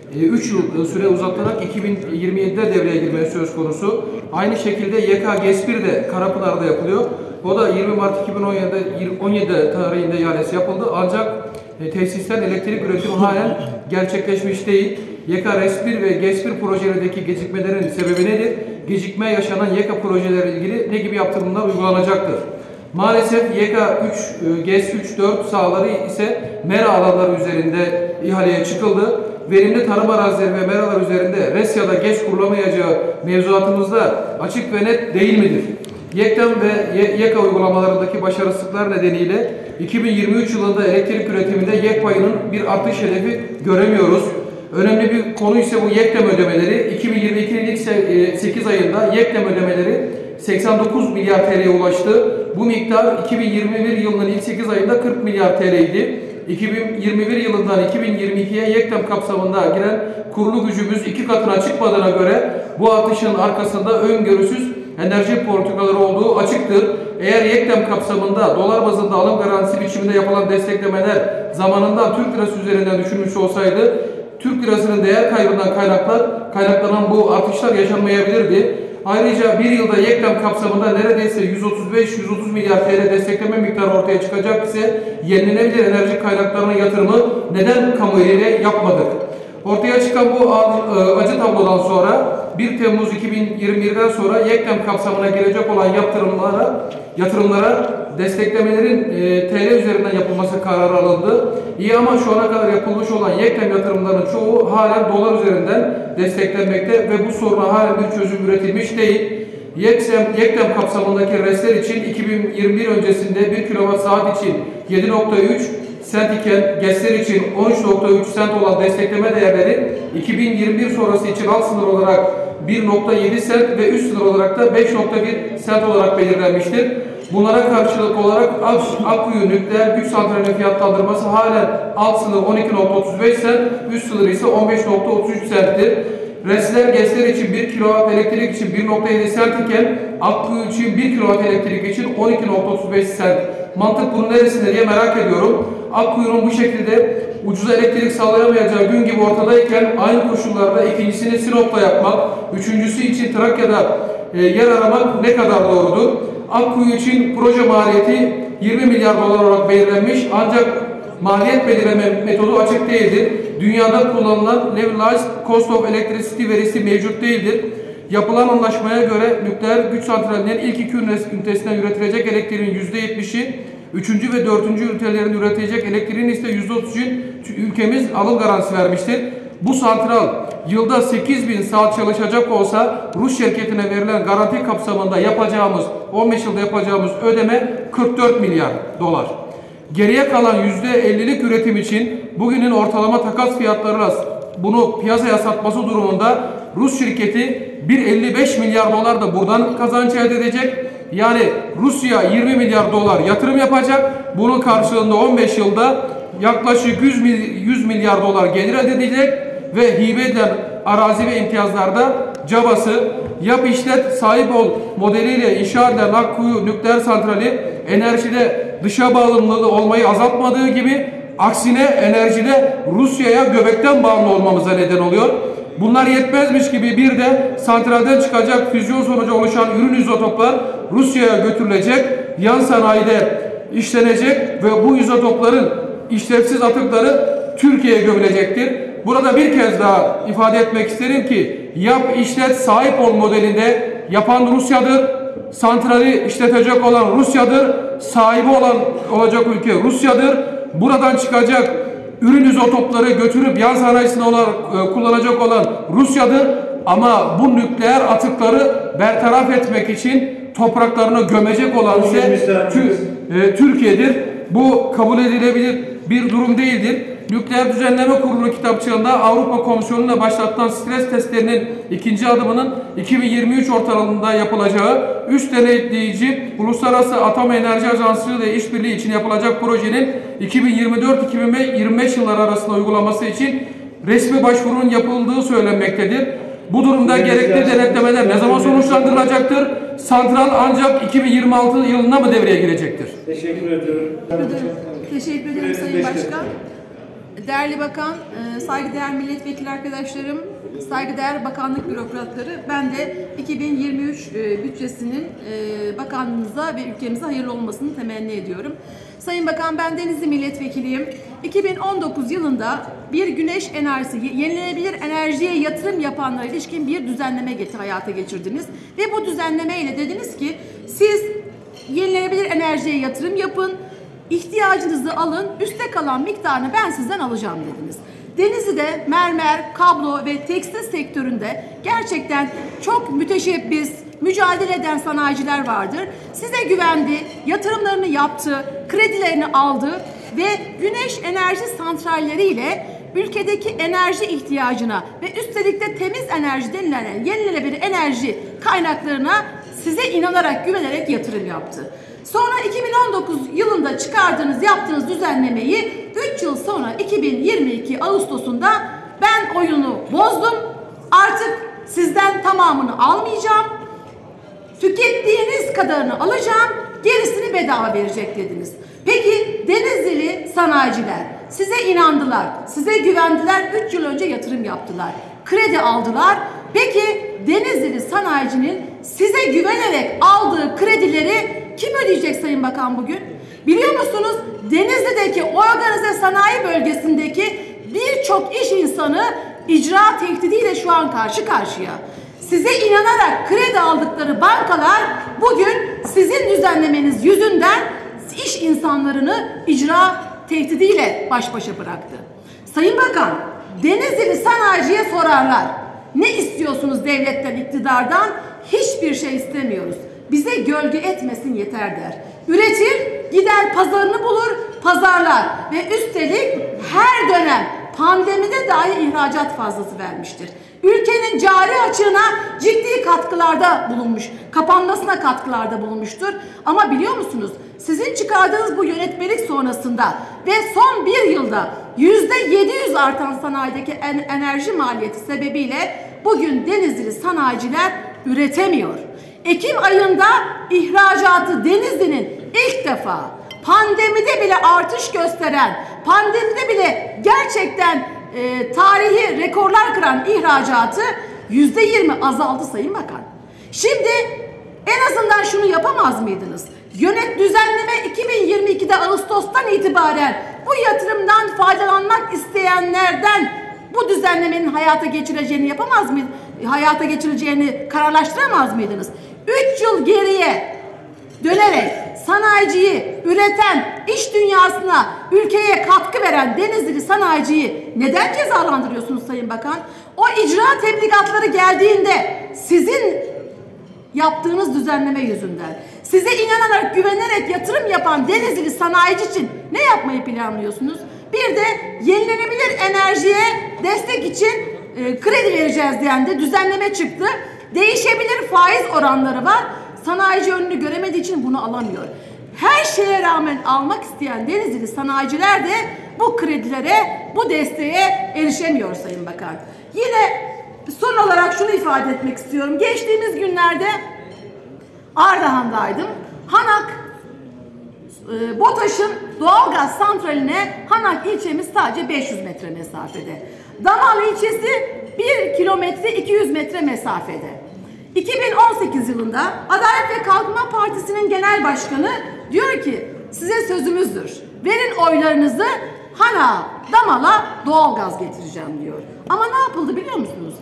üç yıl süre uzatarak iki bin yirmi yedide devreye girmesi söz konusu. Aynı şekilde Y K GES bir de Karapınar'da yapılıyor. O da yirmi Mart iki bin on yedi tarihinde ihalesi yapıldı. Ancak e, tesisten elektrik üretimi halen gerçekleşmiş değil. Y K RES bir ve GES bir projelerindeki gecikmelerin sebebi nedir? Gecikme yaşanan Y K projeleriyle ilgili ne gibi yaptırımlar uygulanacaktır? Maalesef Y K üç, GES üç dört sahaları ise mera alanları üzerinde ihaleye çıkıldı. Verimli tarım arazileri ve meralar üzerinde RES ya da GES kurulamayacağı mevzuatımızda açık ve net değil midir? YEKDEM ve Y K uygulamalarındaki başarısızlıklar nedeniyle iki bin yirmi üç yılında elektrik üretiminde Y K payının bir artış hedefi göremiyoruz. Önemli bir konu ise bu YEKDEM ödemeleri. iki bin yirmi ikinin ilk sekiz ayında YEKDEM ödemeleri seksen dokuz milyar T L'ye ulaştı. Bu miktar iki bin yirmi bir yılının ilk sekiz ayında kırk milyar T L idi. iki bin yirmi bir yılından iki bin yirmi ikiye YEKDEM kapsamında giren kurulu gücümüz iki katına çıkmadığına göre bu artışın arkasında öngörüsüz enerji politikaları olduğu açıktır. Eğer YEKDEM kapsamında dolar bazında alım garantisi biçiminde yapılan desteklemeler zamanında Türk lirası üzerinden düşünmüş olsaydı Türk lirasının değer kaybından kaynaklar, kaynaklanan bu artışlar yaşanmayabilirdi. Ayrıca bir yılda YEKDEM kapsamında neredeyse yüz otuz beş yüz otuz milyar T L destekleme miktarı ortaya çıkacak ise yenilenebilir enerji kaynaklarının yatırımı neden kamu eliyle yapmadık? Ortaya çıkan bu acı tablodan sonra bir Temmuz iki bin yirmi bir'den sonra YEKDEM kapsamına girecek olan yatırımlara, yatırımlara desteklemelerin e, T L üzerinden yapılması kararı alındı. İyi ama şu ana kadar yapılmış olan YEKDEM yatırımlarının çoğu halen dolar üzerinden desteklenmekte ve bu soruna halen bir çözüm üretilmiş değil. YEKDEM kapsamındaki RES'ler için iki bin yirmi bir öncesinde bir kilowatt saat için yedi nokta üç sent iken GES'ler için on üç nokta üç sent olan destekleme değerleri iki bin yirmi bir sonrası için alt sınır olarak bir nokta yedi sent ve üst sınır olarak da beş nokta bir sent olarak belirlenmiştir. Bunlara karşılık olarak Akkuyu nükleer güç santralinin fiyatlandırması halen alt sınır on iki nokta otuz beş sent, üst sınır ise on beş nokta otuz üç sent'tir. RES'ler GES'ler için bir kilowatt elektrik için bir nokta yedi sent iken Akkuyu için bir kilowatt elektrik için on iki nokta otuz beş sent. Mantık bunun neresinde diye merak ediyorum. Akkuyu'nun bu şekilde ucuz elektrik sağlayamayacağı gün gibi ortadayken aynı koşullarda ikincisini Sinop'ta yapmak, üçüncüsü için Trakya'da e, yer aramak ne kadar doğrudur? Akkuyu için proje maliyeti yirmi milyar dolar olarak belirlenmiş ancak maliyet belirleme metodu açık değildir. Dünyada kullanılan Levelized Cost of Electricity verisi mevcut değildir. Yapılan anlaşmaya göre nükleer güç santralinin ilk iki ünitesinden üretilecek elektriğin yüzde yetmiş'i, üçüncü ve dördüncü ünitelerin üretecek elektriğin ise yüzde otuz'un ülkemiz alım garantisi vermiştir. Bu santral yılda sekiz bin saat çalışacak olsa Rus şirketine verilen garanti kapsamında yapacağımız, on beş yılda yapacağımız ödeme kırk dört milyar dolar. Geriye kalan yüzde elli'lik üretim için bugünün ortalama takas fiyatlarıyla bunu piyasaya satması durumunda Rus şirketi bir nokta elli beş milyar dolar da buradan kazanç elde edecek. Yani Rusya yirmi milyar dolar yatırım yapacak. Bunun karşılığında on beş yılda yaklaşık yüz milyar dolar gelir elde edecek ve hibe edilen arazi ve imtiyazlarda cabası yap işlet sahip ol modeliyle inşa edilen Akkuyu nükleer santrali enerjide dışa bağımlılığı olmayı azaltmadığı gibi aksine enerjide Rusya'ya göbekten bağımlı olmamıza neden oluyor. Bunlar yetmezmiş gibi bir de santralden çıkacak füzyon sonucu oluşan ürün izotoplar Rusya'ya götürülecek, yan sanayide işlenecek ve bu izotopların işlevsiz atıkları Türkiye'ye gömülecektir. Burada bir kez daha ifade etmek isterim ki yap işlet sahip ol modelinde yapan Rusya'dır, santrali işletecek olan Rusya'dır, sahibi olan olacak ülke Rusya'dır. Buradan çıkacak ürün izotopları götürüp yan sanayisine olarak e, kullanacak olan Rusya'dır. Ama bu nükleer atıkları bertaraf etmek için topraklarına gömecek olan ise tü, e, Türkiye'dir. Bu kabul edilebilir bir durum değildir. Nükleer Düzenleme Kurulu kitapçığında Avrupa Komisyonu'na başlatılan stres testlerinin ikinci adımının iki bin yirmi üç ortalarında yapılacağı, üst denetleyici Uluslararası Atom Enerji Ajansı ile işbirliği için yapılacak projenin iki bin yirmi dört iki bin yirmi beş yılları arasında uygulaması için resmi başvurunun yapıldığı söylenmektedir. Bu durumda gerekli denetlemeler ne zaman sonuçlandırılacaktır? Santral ancak iki bin yirmi altı yılında mı devreye girecektir? Teşekkür ediyorum. Teşekkür ederim Sayın Başkan. Değerli Bakan, saygıdeğer milletvekili arkadaşlarım, saygıdeğer bakanlık bürokratları, ben de iki bin yirmi üç bütçesinin bakanlığınıza ve ülkemize hayırlı olmasını temenni ediyorum. Sayın Bakan, ben Denizli milletvekiliyim. iki bin on dokuz yılında bir güneş enerjisi, yenilenebilir enerjiye yatırım yapanlara ilişkin bir düzenleme hayata geçirdiniz. Ve bu düzenleme ile dediniz ki siz yenilenebilir enerjiye yatırım yapın, İhtiyacınızı alın, üstte kalan miktarını ben sizden alacağım dediniz. Denizli'de mermer, kablo ve tekstil sektöründe gerçekten çok müteşebbis, mücadele eden sanayiciler vardır. Size güvendi, yatırımlarını yaptı, kredilerini aldı ve güneş enerji santralleriyle ülkedeki enerji ihtiyacına ve üstelik de temiz enerji denilen yenilenebilir enerji kaynaklarına size inanarak, güvenerek yatırım yaptı. Sonra iki bin on dokuz yılında çıkardığınız, yaptığınız düzenlemeyi üç yıl sonra iki bin yirmi iki Ağustos'unda ben oyunu bozdum. Artık sizden tamamını almayacağım. Tükettiğiniz kadarını alacağım. Gerisini bedava verecek dediniz. Peki Denizlili sanayiciler size inandılar. Size güvendiler. üç yıl önce yatırım yaptılar. Kredi aldılar. Peki Denizlili sanayicinin size güvenerek aldığı kredileri kim ödeyecek Sayın Bakan bugün? Biliyor musunuz? Denizli'deki organize sanayi bölgesindeki birçok iş insanı icra tehdidiyle şu an karşı karşıya. Size inanarak kredi aldıkları bankalar bugün sizin düzenlemeniz yüzünden iş insanlarını icra tehdidiyle baş başa bıraktı. Sayın Bakan, Denizli sanayiciye sorarlar. Ne istiyorsunuz devletten, iktidardan? Hiçbir şey istemiyoruz. Bize gölge etmesin yeter der. Üretir, gider pazarını bulur, pazarlar ve üstelik her dönem pandemide dahi ihracat fazlası vermiştir. Ülkenin cari açığına ciddi katkılarda bulunmuş, kapanmasına katkılarda bulunmuştur. Ama biliyor musunuz? Sizin çıkardığınız bu yönetmelik sonrasında ve son bir yılda yüzde yedi yüz artan sanayideki enerji maliyeti sebebiyle bugün Denizli sanayiciler üretemiyor. Ekim ayında ihracatı Denizli'nin ilk defa pandemide bile artış gösteren, pandemide bile gerçekten e, tarihi rekorlar kıran ihracatı yüzde yirmi azaldı Sayın Bakan. Şimdi en azından şunu yapamaz mıydınız? Yönet düzenleme iki bin yirmi ikide Ağustos'tan itibaren bu yatırımdan faydalanmak isteyenlerden bu düzenlemenin hayata geçireceğini yapamaz mıydınız? Hayata geçireceğini kararlaştıramaz mıydınız? Üç yıl geriye dönerek sanayiciyi üreten, iş dünyasına, ülkeye katkı veren Denizli sanayiciyi neden cezalandırıyorsunuz Sayın Bakan? O icra tebligatları geldiğinde sizin yaptığınız düzenleme yüzünden, size inanarak, güvenerek yatırım yapan Denizli sanayici için ne yapmayı planlıyorsunuz? Bir de yenilenebilir enerjiye destek için e, kredi vereceğiz diyen de düzenleme çıktı. Değişebilir faiz oranları var. Sanayici önünü göremediği için bunu alamıyor. Her şeye rağmen almak isteyen Denizli sanayiciler de bu kredilere, bu desteğe erişemiyor Sayın Bakan. Yine son olarak şunu ifade etmek istiyorum. Geçtiğimiz günlerde Ardahan'daydım. Hanak, e, BOTAŞ'ın doğalgaz santraline Hanak ilçemiz sadece beş yüz metre mesafede. Damalı ilçesi bir kilometre iki yüz metre mesafede. iki bin on sekiz yılında Adalet ve Kalkınma Partisi'nin genel başkanı diyor ki size sözümüzdür. Verin oylarınızı, Hana, Damal'a doğalgaz getireceğim diyor. Ama ne yapıldı biliyor musunuz?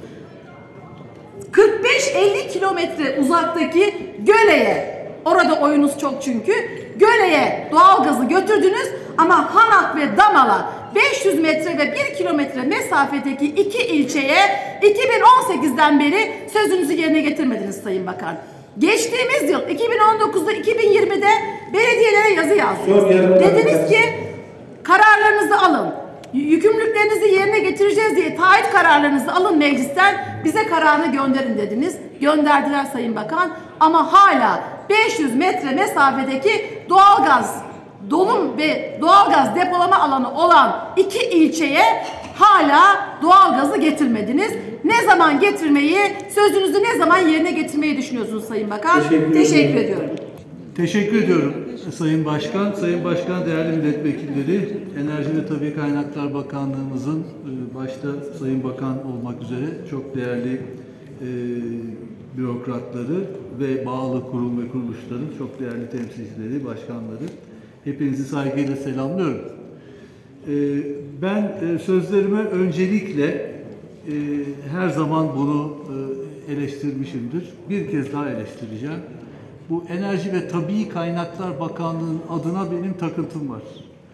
kırk beş elli kilometre uzaktaki Göle'ye, orada oyunuz çok çünkü, Göle'ye doğalgazı götürdünüz ama Hanak ve Damal'a beş yüz metre ve bir kilometre mesafedeki iki ilçeye iki bin on sekizden beri sözünüzü yerine getirmediniz Sayın Bakan. Geçtiğimiz yıl iki bin on dokuzda iki bin yirmide belediyelere yazı yazdınız. Dediniz ki kararlarınızı alın. Yükümlülüklerinizi yerine getireceğiz diye taahhüt kararlarınızı alın meclisten, bize kararını gönderin dediniz. Gönderdiler Sayın Bakan ama hala beş yüz metre mesafedeki doğalgaz dolum ve doğalgaz depolama alanı olan iki ilçeye hala doğalgazı getirmediniz. Ne zaman getirmeyi, sözünüzü ne zaman yerine getirmeyi düşünüyorsunuz Sayın Bakan? Teşekkür, Teşekkür ediyorum. Teşekkür ediyorum Sayın Başkan. Sayın Başkan, değerli milletvekilleri, Enerji ve Tabii Kaynaklar Bakanlığımızın başta Sayın Bakan olmak üzere çok değerli e, bürokratları ve bağlı kurum ve kuruluşların çok değerli temsilcileri, başkanları, hepinizi saygıyla selamlıyorum. E, ben e, sözlerime öncelikle e, her zaman bunu e, eleştirmişimdir. Bir kez daha eleştireceğim. Bu Enerji ve Tabii Kaynaklar Bakanlığı'nın adına benim takıntım var.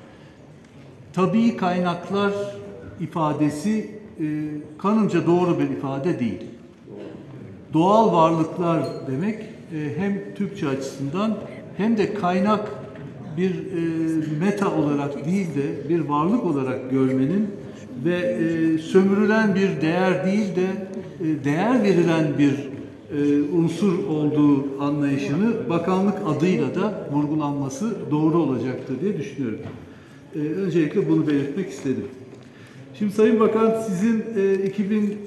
Tabii kaynaklar ifadesi e, kanımca doğru bir ifade değil. Doğal varlıklar demek e, hem Türkçe açısından hem de kaynak bir e, meta olarak değil de bir varlık olarak görmenin ve e, sömürülen bir değer değil de e, değer verilen bir e, unsur olduğu anlayışını bakanlık adıyla da vurgulanması doğru olacaktır diye düşünüyorum. E, öncelikle bunu belirtmek istedim. Şimdi Sayın Bakan, sizin e, iki bin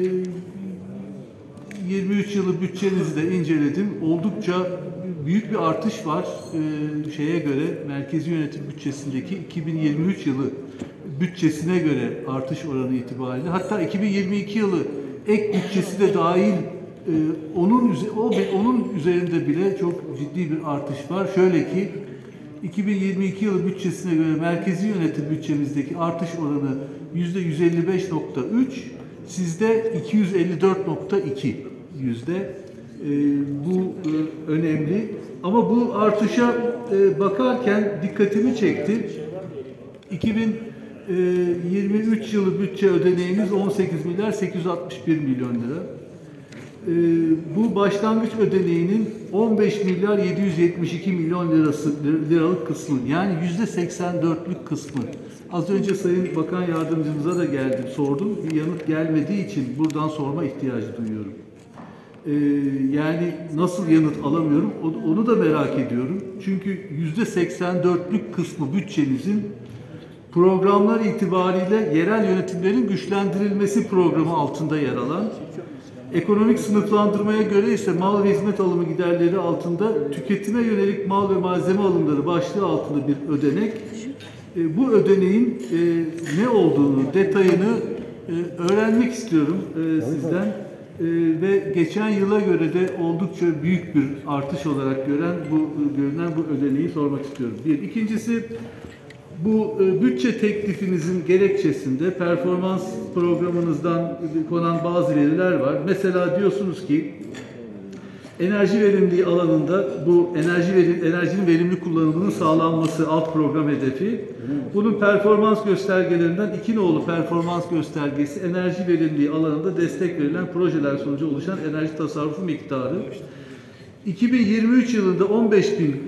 yirmi üç yılı bütçenizi de inceledim. Oldukça büyük bir artış var e, şeye göre, merkezi yönetim bütçesindeki iki bin yirmi üç yılı bütçesine göre artış oranı itibariyle. Hatta iki bin yirmi iki yılı ek bütçesi de dahil e, onun o onun üzerinde bile çok ciddi bir artış var. Şöyle ki iki bin yirmi iki yılı bütçesine göre merkezi yönetim bütçemizdeki artış oranı yüzde yüz elli beş nokta üç, Sizde iki yüz elli dört nokta iki yüzde. E, bu e, önemli. Ama bu artışa e, bakarken dikkatimi çekti. iki bin yirmi üç yılı bütçe ödeneğiniz on sekiz milyar sekiz yüz altmış bir milyon lira. E, bu başlangıç ödeneğinin on beş milyar yedi yüz yetmiş iki milyon lirası liralık kısmı, yani yüzde seksen dörtlük kısmı. Az önce Sayın Bakan Yardımcımıza da geldim, sordum. Bir yanıt gelmediği için buradan sorma ihtiyacı duyuyorum. Ee, yani nasıl yanıt alamıyorum onu da merak ediyorum. Çünkü yüzde seksen dörtlük kısmı bütçenizin programlar itibariyle yerel yönetimlerin güçlendirilmesi programı altında yer alan, ekonomik sınıflandırmaya göre ise mal ve hizmet alımı giderleri altında tüketime yönelik mal ve malzeme alımları başlığı altında bir ödenek. E, bu ödeneğin e, ne olduğunu, detayını e, öğrenmek istiyorum e, sizden. E, ve geçen yıla göre de oldukça büyük bir artış olarak gören bu görünen bu ödeneği sormak istiyorum. Bir. İkincisi, bu e, bütçe teklifinizin gerekçesinde performans programınızdan konan bazı veriler var. Mesela diyorsunuz ki enerji verimliliği alanında bu enerji verim, enerjinin verimli kullanımının sağlanması alt program hedefi. Bunun performans göstergelerinden iki nolu performans göstergesi enerji verimliliği alanında destek verilen projeler sonucu oluşan enerji tasarrufu miktarı. iki bin yirmi üç yılında on beş bin e,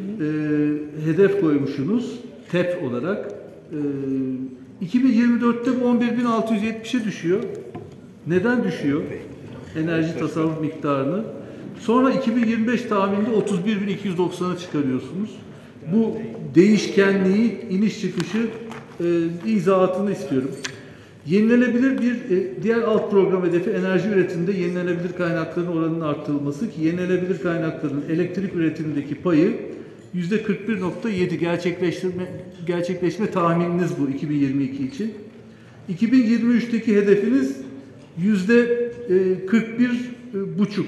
hedef koymuşsunuz T E P olarak. E, iki bin yirmi dörtte bu on bir bin altı yüz yetmişe düşüyor. Neden düşüyor enerji tasarruf miktarını? Sonra iki bin yirmi beş tahmininde otuz bir bin iki yüz doksana çıkarıyorsunuz. Bu değişkenliği, iniş çıkışı e, izahatını istiyorum. Yenilenebilir bir e, diğer alt program hedefi enerji üretiminde yenilenebilir kaynakların oranının arttırılması ki yenilenebilir kaynakların elektrik üretimindeki payı yüzde kırk bir nokta yedi gerçekleştirme gerçekleşme tahmininiz bu iki bin yirmi iki için. iki bin yirmi üçteki hedefiniz yüzde kırk bir buçuk.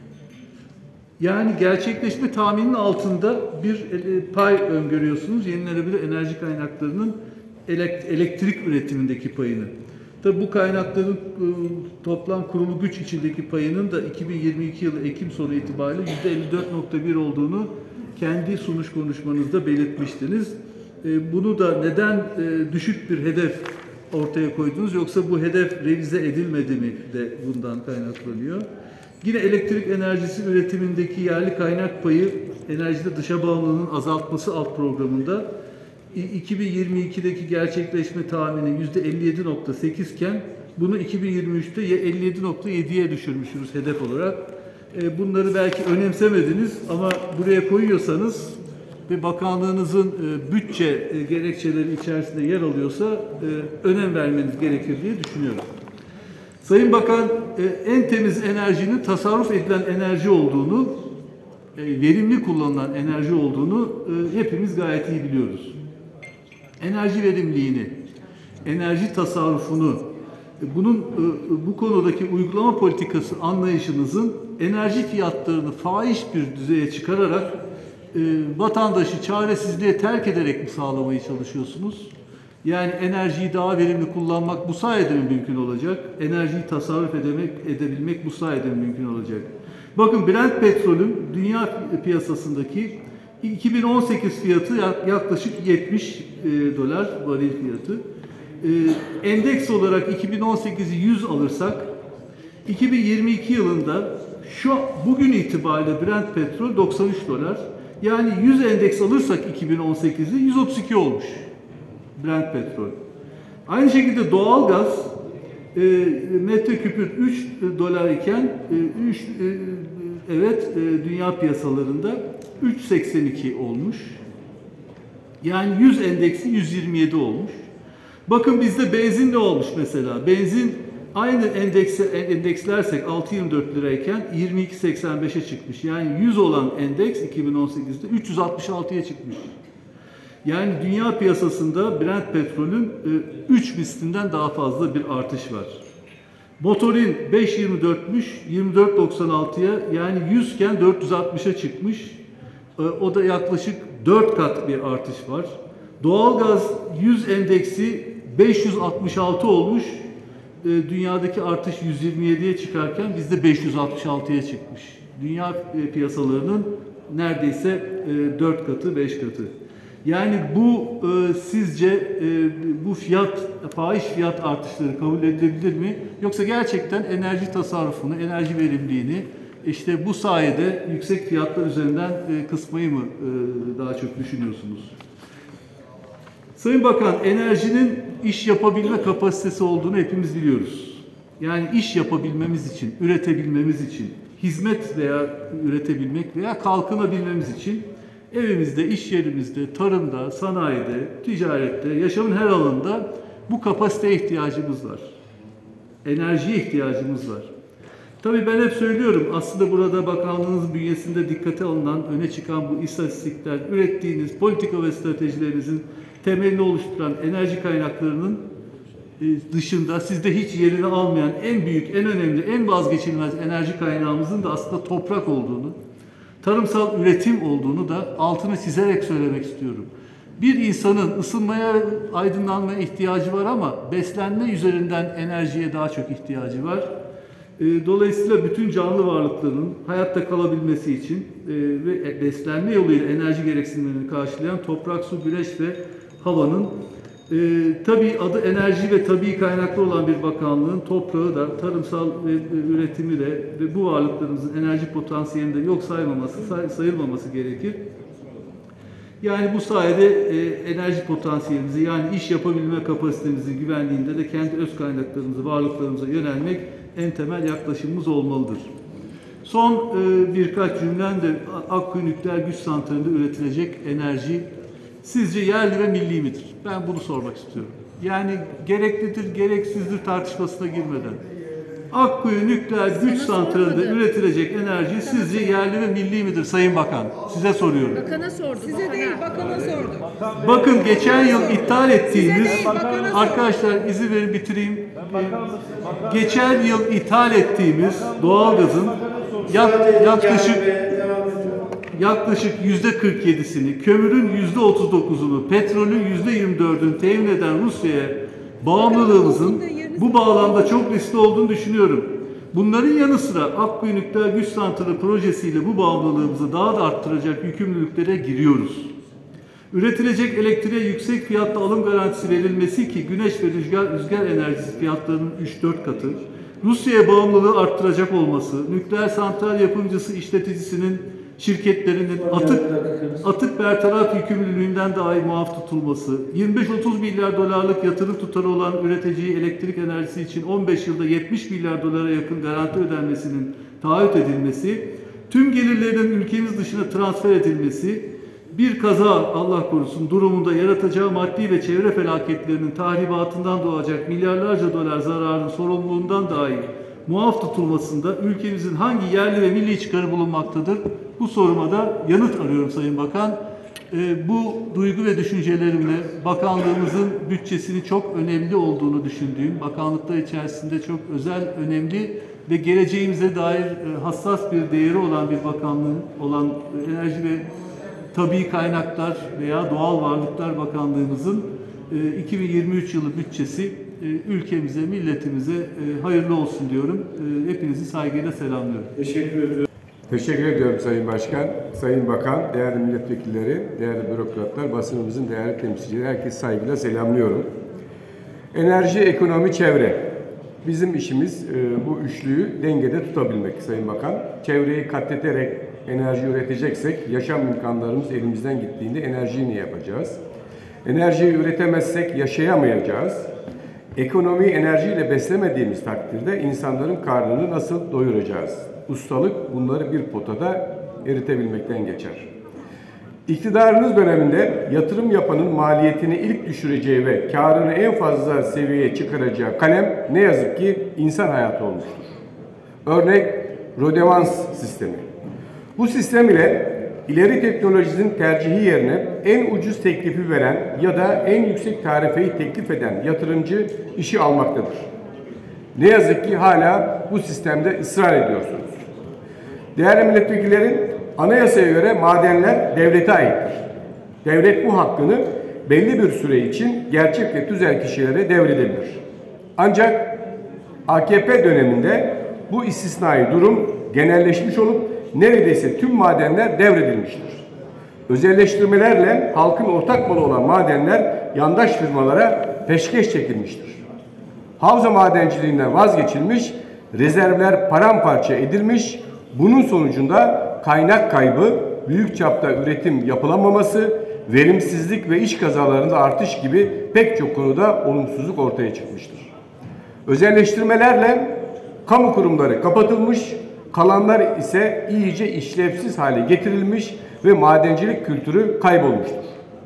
Yani gerçekleşme tahmininin altında bir pay öngörüyorsunuz yenilenebilir enerji kaynaklarının elektrik üretimindeki payını. Tabi bu kaynakların toplam kurulu güç içindeki payının da iki bin yirmi iki yılı Ekim sonu itibariyle yüzde elli dört nokta bir olduğunu kendi sunuş konuşmanızda belirtmiştiniz. Bunu da neden düşük bir hedef ortaya koydunuz, yoksa bu hedef revize edilmedi mi de bundan kaynaklanıyor. Yine elektrik enerjisi üretimindeki yerli kaynak payı enerjide dışa bağımlılığının azaltması alt programında iki bin yirmi ikideki gerçekleşme tahmini yüzde elli yedi nokta sekiz iken bunu iki bin yirmi üçte elli yedi nokta yediye düşürmüşsünüz hedef olarak. Bunları belki önemsemediniz ama buraya koyuyorsanız ve bakanlığınızın bütçe gerekçeleri içerisinde yer alıyorsa önem vermeniz gerekir diye düşünüyorum. Sayın Bakan, en temiz enerjinin tasarruf edilen enerji olduğunu, verimli kullanılan enerji olduğunu hepimiz gayet iyi biliyoruz. Enerji verimliliğini, enerji tasarrufunu, bunun bu konudaki uygulama politikası anlayışınızın enerji fiyatlarını fahiş bir düzeye çıkararak vatandaşı çaresizliğe terk ederek mi sağlamaya çalışıyorsunuz? Yani enerjiyi daha verimli kullanmak bu sayede mi mümkün olacak? Enerjiyi tasarruf edemek, edebilmek bu sayede mi mümkün olacak? Bakın, Brent petrolün dünya piyasasındaki iki bin on sekiz fiyatı yaklaşık yetmiş dolar varil fiyatı. Endeks olarak iki bin on sekizi yüz alırsak iki bin yirmi iki yılında şu bugün itibariyle Brent petrol doksan üç dolar. Yani yüz endeks alırsak iki bin on sekizi yüz otuz iki olmuş Brent petrol. Aynı şekilde doğalgaz e, metreküpü üç dolar iken e, üç, e, evet e, dünya piyasalarında üç seksen iki olmuş. Yani yüz endeksi yüz yirmi yedi olmuş. Bakın bizde benzin ne olmuş mesela? Benzin aynı endekse endekslersek altı yirmi dört lirayken yirmi iki seksen beşe çıkmış. Yani yüz olan endeks iki bin on sekizde üç yüz altmış altıya çıkmış. Yani dünya piyasasında Brent petrolün üç mislinden daha fazla bir artış var. Motorin beş yirmi dörtmüş, yirmi dört doksan altıya, yani yüz iken dört yüz altmışa çıkmış. O da yaklaşık dört kat bir artış var. Doğalgaz yüz endeksi beş yüz altmış altı olmuş. e, dünyadaki artış yüz yirmi yediye çıkarken bizde beş yüz altmış altıya çıkmış. Dünya e, piyasalarının neredeyse e, dört katı, beş katı. Yani bu e, sizce e, bu fiyat, fahiş fiyat artışları kabul edilebilir mi? Yoksa gerçekten enerji tasarrufunu, enerji verimliliğini işte bu sayede yüksek fiyatlar üzerinden e, kısmayı mı e, daha çok düşünüyorsunuz? Sayın Bakan, enerjinin iş yapabilme kapasitesi olduğunu hepimiz biliyoruz. Yani iş yapabilmemiz için, üretebilmemiz için, hizmet veya üretebilmek veya kalkınabilmemiz için evimizde, iş yerimizde, tarımda, sanayide, ticarette, yaşamın her alanında bu kapasiteye ihtiyacımız var. Enerjiye ihtiyacımız var. Tabii ben hep söylüyorum, aslında burada bakanlığınız bünyesinde dikkate alınan, öne çıkan bu istatistikler, ürettiğiniz politika ve stratejilerinizin temelini oluşturan enerji kaynaklarının dışında sizde hiç yerini almayan en büyük, en önemli, en vazgeçilmez enerji kaynağımızın da aslında toprak olduğunu, tarımsal üretim olduğunu da altını çizerek söylemek istiyorum. Bir insanın ısınmaya, aydınlanmaya ihtiyacı var ama beslenme üzerinden enerjiye daha çok ihtiyacı var. Dolayısıyla bütün canlı varlıkların hayatta kalabilmesi için ve beslenme yoluyla enerji gereksinimlerini karşılayan toprak, su, güneş ve havanın e, tabii adı enerji ve tabii kaynaklı olan bir bakanlığın toprağı da, tarımsal ve, e, üretimi de ve bu varlıklarımızın enerji potansiyelini de yok saymaması, say, sayılmaması gerekir. Yani bu sayede e, enerji potansiyelimizi, yani iş yapabilme kapasitemizin güvenliğinde de kendi öz kaynaklarımızı, varlıklarımıza yönelmek en temel yaklaşımımız olmalıdır. Son e, birkaç cümlem de Akkuyu Nükleer Güç Santrali'nde üretilecek enerji sizce yerli ve milli midir? Ben bunu sormak istiyorum. Yani gereklidir, gereksizdir tartışmasına girmeden. Akkuyu Nükleer Güç Santrali'nde üretilecek enerji sizce yerli ve milli midir Sayın Bakan? Size soruyorum. Bakana sordum. Size değil, bakana sordum. Bakın geçen yıl ithal ettiğimiz, arkadaşlar izin verin bitireyim. Geçen yıl ithal ettiğimiz doğalgazın yaklaşık yaklaşık yüzde kırk yedisini, kömürün yüzde otuz dokuzunu, petrolün yüzde yirmi dördünü temin eden Rusya'ya bağımlılığımızın bu bağlamda çok riskli olduğunu düşünüyorum. Bunların yanı sıra Akkuyu Nükleer Güç Santrali projesiyle bu bağımlılığımızı daha da arttıracak yükümlülüklere giriyoruz. Üretilecek elektriğe yüksek fiyatla alım garantisi verilmesi ki güneş ve rüzgar, rüzgar enerjisi fiyatlarının üç dört katı, Rusya'ya bağımlılığı arttıracak olması, nükleer santral yapımcısı işleticisinin şirketlerinin atık, atık bertaraf yükümlülüğünden dahi muaf tutulması, yirmi beş otuz milyar dolarlık yatırım tutarı olan üreticiyi elektrik enerjisi için on beş yılda yetmiş milyar dolara yakın garanti ödenmesinin taahhüt edilmesi, tüm gelirlerinin ülkemiz dışına transfer edilmesi, bir kaza Allah korusun durumunda yaratacağı maddi ve çevre felaketlerinin tahribatından doğacak milyarlarca dolar zararın sorumluluğundan dahi muaf tutulmasında ülkemizin hangi yerli ve milli çıkarı bulunmaktadır? Bu soruma da yanıt arıyorum Sayın Bakan. E, bu duygu ve düşüncelerimle bakanlığımızın bütçesinin çok önemli olduğunu düşündüğüm, bakanlıklar içerisinde çok özel, önemli ve geleceğimize dair e, hassas bir değeri olan bir bakanlığın olan Enerji ve Tabii Kaynaklar veya Doğal Varlıklar Bakanlığımızın e, iki bin yirmi üç yılı bütçesi ülkemize, milletimize hayırlı olsun diyorum. Hepinizi saygıyla selamlıyorum. Teşekkür ediyorum. Teşekkür ediyorum Sayın Başkan, Sayın Bakan, değerli milletvekilleri, değerli bürokratlar, basınımızın değerli temsilcileri, herkesi saygıyla selamlıyorum. Enerji, ekonomi, çevre. Bizim işimiz bu üçlüyü dengede tutabilmek Sayın Bakan. Çevreyi katleterek enerji üreteceksek, yaşam imkanlarımız elimizden gittiğinde enerjiyi ne yapacağız? Enerjiyi üretemezsek yaşayamayacağız. Ekonomiyi enerjiyle beslemediğimiz takdirde insanların karnını nasıl doyuracağız? Ustalık bunları bir potada eritebilmekten geçer. İktidarınız döneminde yatırım yapanın maliyetini ilk düşüreceği ve karını en fazla seviyeye çıkaracağı kalem ne yazık ki insan hayatı olmuştur. Örnek Rödevans sistemi. Bu sistem ile ileri teknolojinin tercihi yerine en ucuz teklifi veren ya da en yüksek tarifeyi teklif eden yatırımcı işi almaktadır. Ne yazık ki hala bu sistemde ısrar ediyorsunuz. Değerli milletvekillerin, anayasaya göre madenler devlete aittir. Devlet bu hakkını belli bir süre için gerçek ve tüzel kişilere devredebilir. Ancak A K P döneminde bu istisnai durum genelleşmiş olup neredeyse tüm madenler devredilmiştir. Özelleştirmelerle halkın ortak malı olan madenler yandaş firmalara peşkeş çekilmiştir. Havza madenciliğinden vazgeçilmiş, rezervler paramparça edilmiş, bunun sonucunda kaynak kaybı, büyük çapta üretim yapılamaması, verimsizlik ve iş kazalarında artış gibi pek çok konuda olumsuzluk ortaya çıkmıştır. Özelleştirmelerle kamu kurumları kapatılmış, kalanlar ise iyice işlevsiz hale getirilmiş ve madencilik kültürü kaybolmuştur.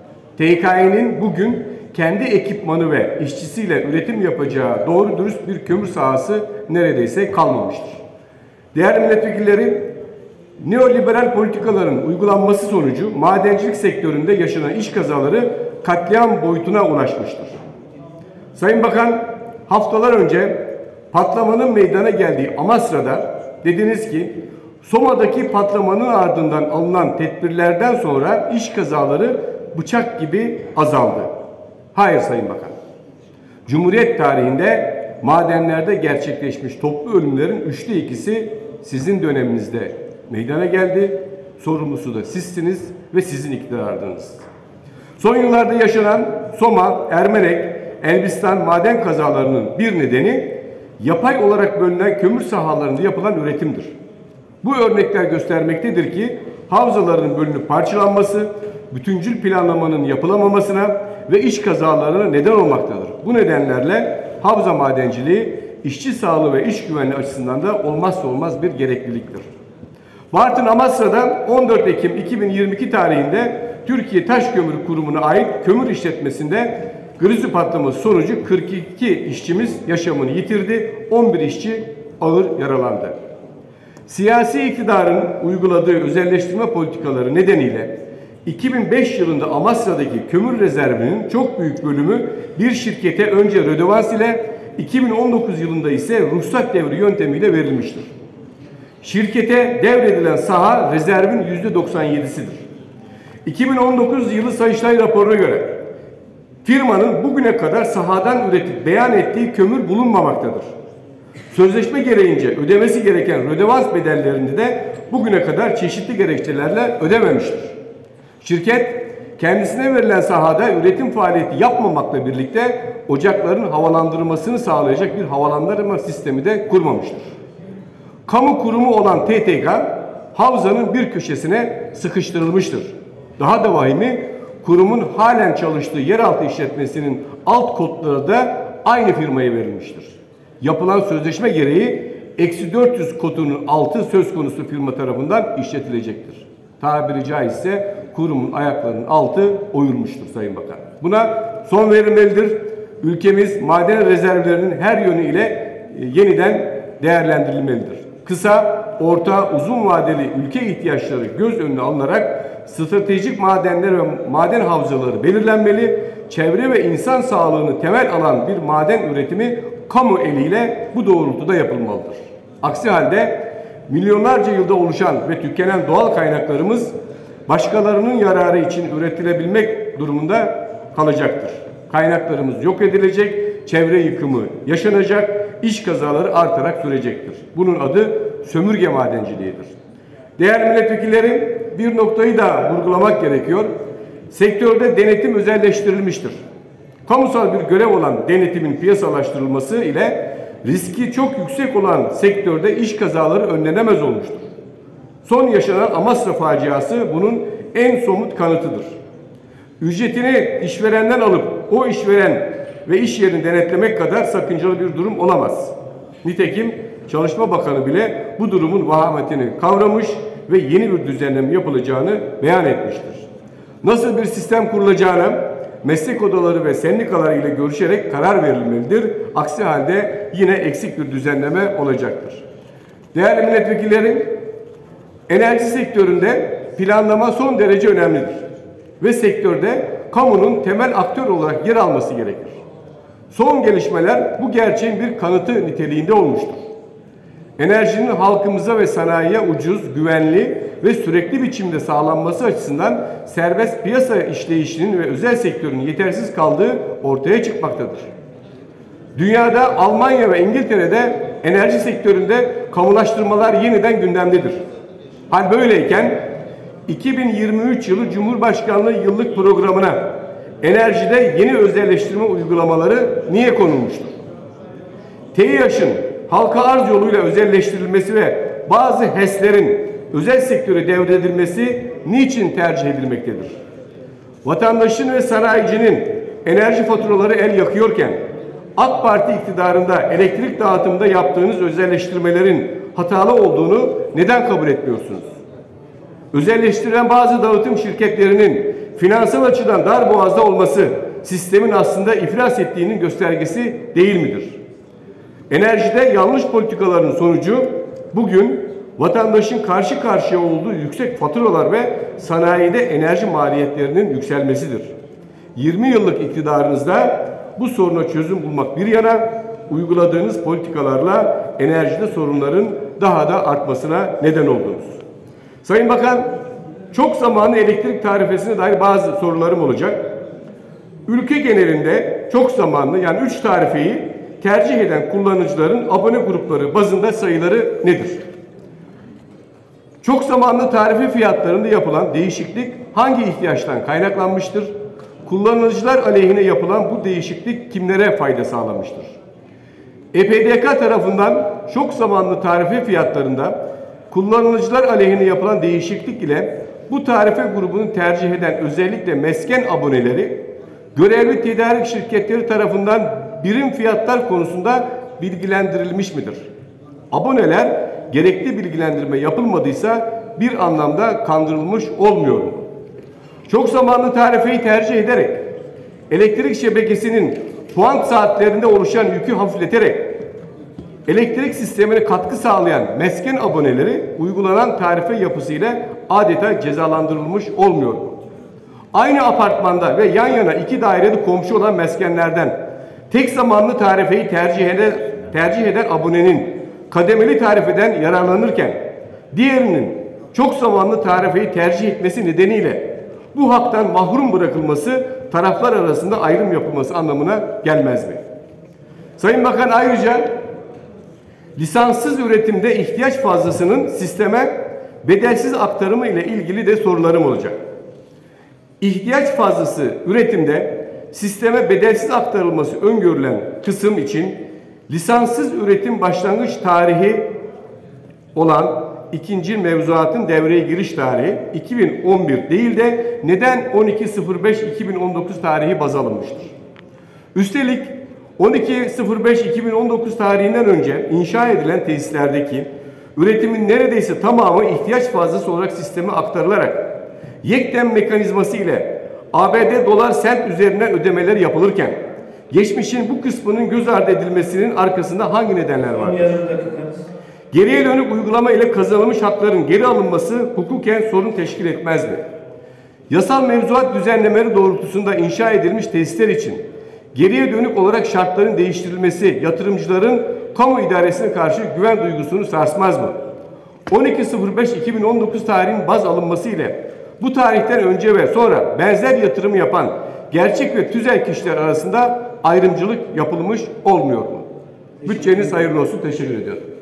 T K E'nin bugün kendi ekipmanı ve işçisiyle üretim yapacağı doğru dürüst bir kömür sahası neredeyse kalmamıştır. Değerli milletvekilleri, neoliberal politikaların uygulanması sonucu madencilik sektöründe yaşanan iş kazaları katliam boyutuna ulaşmıştır. Sayın Bakan, haftalar önce patlamanın meydana geldiği Amasra'da dediniz ki, Soma'daki patlamanın ardından alınan tedbirlerden sonra iş kazaları bıçak gibi azaldı. Hayır Sayın Bakan. Cumhuriyet tarihinde madenlerde gerçekleşmiş toplu ölümlerin üçte ikisi sizin döneminizde meydana geldi. Sorumlusu da sizsiniz ve sizin iktidarınız. Son yıllarda yaşanan Soma, Ermenek, Elbistan maden kazalarının bir nedeni yapay olarak bölünen kömür sahalarında yapılan üretimdir. Bu örnekler göstermektedir ki havzaların bölünüp parçalanması, bütüncül planlamanın yapılamamasına ve iş kazalarına neden olmaktadır. Bu nedenlerle havza madenciliği işçi sağlığı ve iş güvenliği açısından da olmazsa olmaz bir gerekliliktir. Bartın Amasra'da on dört Ekim iki bin yirmi iki tarihinde Türkiye Taş Kömürü Kurumu'na ait kömür işletmesinde grizi patlaması sonucu kırk iki işçimiz yaşamını yitirdi, on bir işçi ağır yaralandı. Siyasi iktidarın uyguladığı özelleştirme politikaları nedeniyle iki bin beş yılında Amasra'daki kömür rezervinin çok büyük bölümü bir şirkete önce rödevans ile iki bin on dokuz yılında ise ruhsat devri yöntemiyle verilmiştir. Şirkete devredilen saha rezervin yüzde doksan yedisidir. iki bin on dokuz yılı Sayıştay raporuna göre firmanın bugüne kadar sahadan üretip beyan ettiği kömür bulunmamaktadır. Sözleşme gereğince ödemesi gereken rödevans bedellerini de bugüne kadar çeşitli gerekçelerle ödememiştir. Şirket kendisine verilen sahada üretim faaliyeti yapmamakla birlikte ocakların havalandırılmasını sağlayacak bir havalandırma sistemi de kurmamıştır. Kamu kurumu olan T T K havzanın bir köşesine sıkıştırılmıştır. Daha da vahimi, kurumun halen çalıştığı yeraltı işletmesinin alt kodları da aynı firmaya verilmiştir. Yapılan sözleşme gereği eksi dört yüz kodunun altı söz konusu firma tarafından işletilecektir. Tabiri caizse kurumun ayaklarının altı oyulmuştur Sayın Bakan. Buna son verilmelidir. Ülkemiz maden rezervlerinin her yönüyle yeniden değerlendirilmelidir. Kısa, orta, uzun vadeli ülke ihtiyaçları göz önüne alınarak stratejik madenler ve maden havzaları belirlenmeli, çevre ve insan sağlığını temel alan bir maden üretimi kamu eliyle bu doğrultuda yapılmalıdır. Aksi halde milyonlarca yılda oluşan ve tükenen doğal kaynaklarımız başkalarının yararı için üretilebilmek durumunda kalacaktır. Kaynaklarımız yok edilecek, çevre yıkımı yaşanacak, iş kazaları artarak sürecektir. Bunun adı sömürge madenciliğidir. Değerli milletvekilleri, bir noktayı da vurgulamak gerekiyor. Sektörde denetim özelleştirilmiştir. Kamusal bir görev olan denetimin piyasalaştırılması ile riski çok yüksek olan sektörde iş kazaları önlenemez olmuştur. Son yaşanan Amasra faciası bunun en somut kanıtıdır. Ücretini işverenden alıp o işveren ve iş yerini denetlemek kadar sakıncalı bir durum olamaz. Nitekim Çalışma Bakanı bile bu durumun vahametini kavramış ve yeni bir düzenleme yapılacağını beyan etmiştir. Nasıl bir sistem kurulacağına meslek odaları ve sendikalar ile görüşerek karar verilmelidir. Aksi halde yine eksik bir düzenleme olacaktır. Değerli milletvekilleri, enerji sektöründe planlama son derece önemlidir ve sektörde kamunun temel aktör olarak yer alması gerekir. Son gelişmeler bu gerçeğin bir kanıtı niteliğinde olmuştur. Enerjinin halkımıza ve sanayiye ucuz, güvenli ve sürekli biçimde sağlanması açısından serbest piyasa işleyişinin ve özel sektörün yetersiz kaldığı ortaya çıkmaktadır. Dünyada Almanya ve İngiltere'de enerji sektöründe kamulaştırmalar yeniden gündemdedir. Hal böyleyken iki bin yirmi üç yılı Cumhurbaşkanlığı yıllık programına enerjide yeni özelleştirme uygulamaları niye konulmuştur? TİHAŞ'ın halka arz yoluyla özelleştirilmesi ve bazı HES'lerin özel sektöre devredilmesi niçin tercih edilmektedir? Vatandaşın ve sanayicinin enerji faturaları el yakıyorken AK Parti iktidarında elektrik dağıtımında yaptığınız özelleştirmelerin hatalı olduğunu neden kabul etmiyorsunuz? Özelleştirilen bazı dağıtım şirketlerinin finansal açıdan darboğazda olması sistemin aslında iflas ettiğinin göstergesi değil midir? Enerjide yanlış politikaların sonucu bugün vatandaşın karşı karşıya olduğu yüksek faturalar ve sanayide enerji maliyetlerinin yükselmesidir. yirmi yıllık iktidarınızda bu soruna çözüm bulmak bir yana, uyguladığınız politikalarla enerjide sorunların daha da artmasına neden oldunuz. Sayın Bakan, çok zamanlı elektrik tarifesine dair bazı sorularım olacak. Ülke genelinde çok zamanlı, yani üç tarifeyi tercih eden kullanıcıların abone grupları bazında sayıları nedir? Çok zamanlı tarife fiyatlarında yapılan değişiklik hangi ihtiyaçtan kaynaklanmıştır? Kullanıcılar aleyhine yapılan bu değişiklik kimlere fayda sağlamıştır? E P D K tarafından çok zamanlı tarife fiyatlarında kullanıcılar aleyhine yapılan değişiklik ile bu tarife grubunu tercih eden özellikle mesken aboneleri görevli tedarik şirketleri tarafından birim fiyatlar konusunda bilgilendirilmiş midir? Aboneler gerekli bilgilendirme yapılmadıysa bir anlamda kandırılmış olmuyor mu? Çok zamanlı tarifeyi tercih ederek elektrik şebekesinin puan saatlerinde oluşan yükü hafifleterek elektrik sistemine katkı sağlayan mesken aboneleri uygulanan tarife yapısıyla adeta cezalandırılmış olmuyor mu? Aynı apartmanda ve yan yana iki dairede komşu olan meskenlerden tek zamanlı tarifeyi tercih eden, tercih eden abonenin kademeli tarifeden yararlanırken diğerinin çok zamanlı tarifeyi tercih etmesi nedeniyle bu haktan mahrum bırakılması taraflar arasında ayrım yapılması anlamına gelmez mi? Sayın Bakan, ayrıca lisanssız üretimde ihtiyaç fazlasının sisteme bedelsiz aktarımı ile ilgili de sorularım olacak. İhtiyaç fazlası üretimde sisteme bedelsiz aktarılması öngörülen kısım için lisanssız üretim başlangıç tarihi olan ikinci mevzuatın devreye giriş tarihi iki bin on bir değil de neden on iki sıfır beş iki bin on dokuz tarihi baz alınmıştır? Üstelik on iki sıfır beş iki bin on dokuz tarihinden önce inşa edilen tesislerdeki üretimin neredeyse tamamı ihtiyaç fazlası olarak sisteme aktarılarak yekten mekanizması ile A B D dolar sent üzerinden ödemeler yapılırken geçmişin bu kısmının göz ardı edilmesinin arkasında hangi nedenler vardır? Geriye dönük uygulama ile kazanılmış hakların geri alınması hukuken sorun teşkil etmez mi? Yasal mevzuat düzenlemeleri doğrultusunda inşa edilmiş tesisler için geriye dönük olarak şartların değiştirilmesi yatırımcıların kamu idaresine karşı güven duygusunu sarsmaz mı? on iki sıfır beş iki bin on dokuz tarihinin baz alınması ile bu tarihten önce ve sonra benzer yatırım yapan gerçek ve tüzel kişiler arasında ayrımcılık yapılmış olmuyor mu? Bütçeniz hayırlı olsun. Teşekkür ediyorum.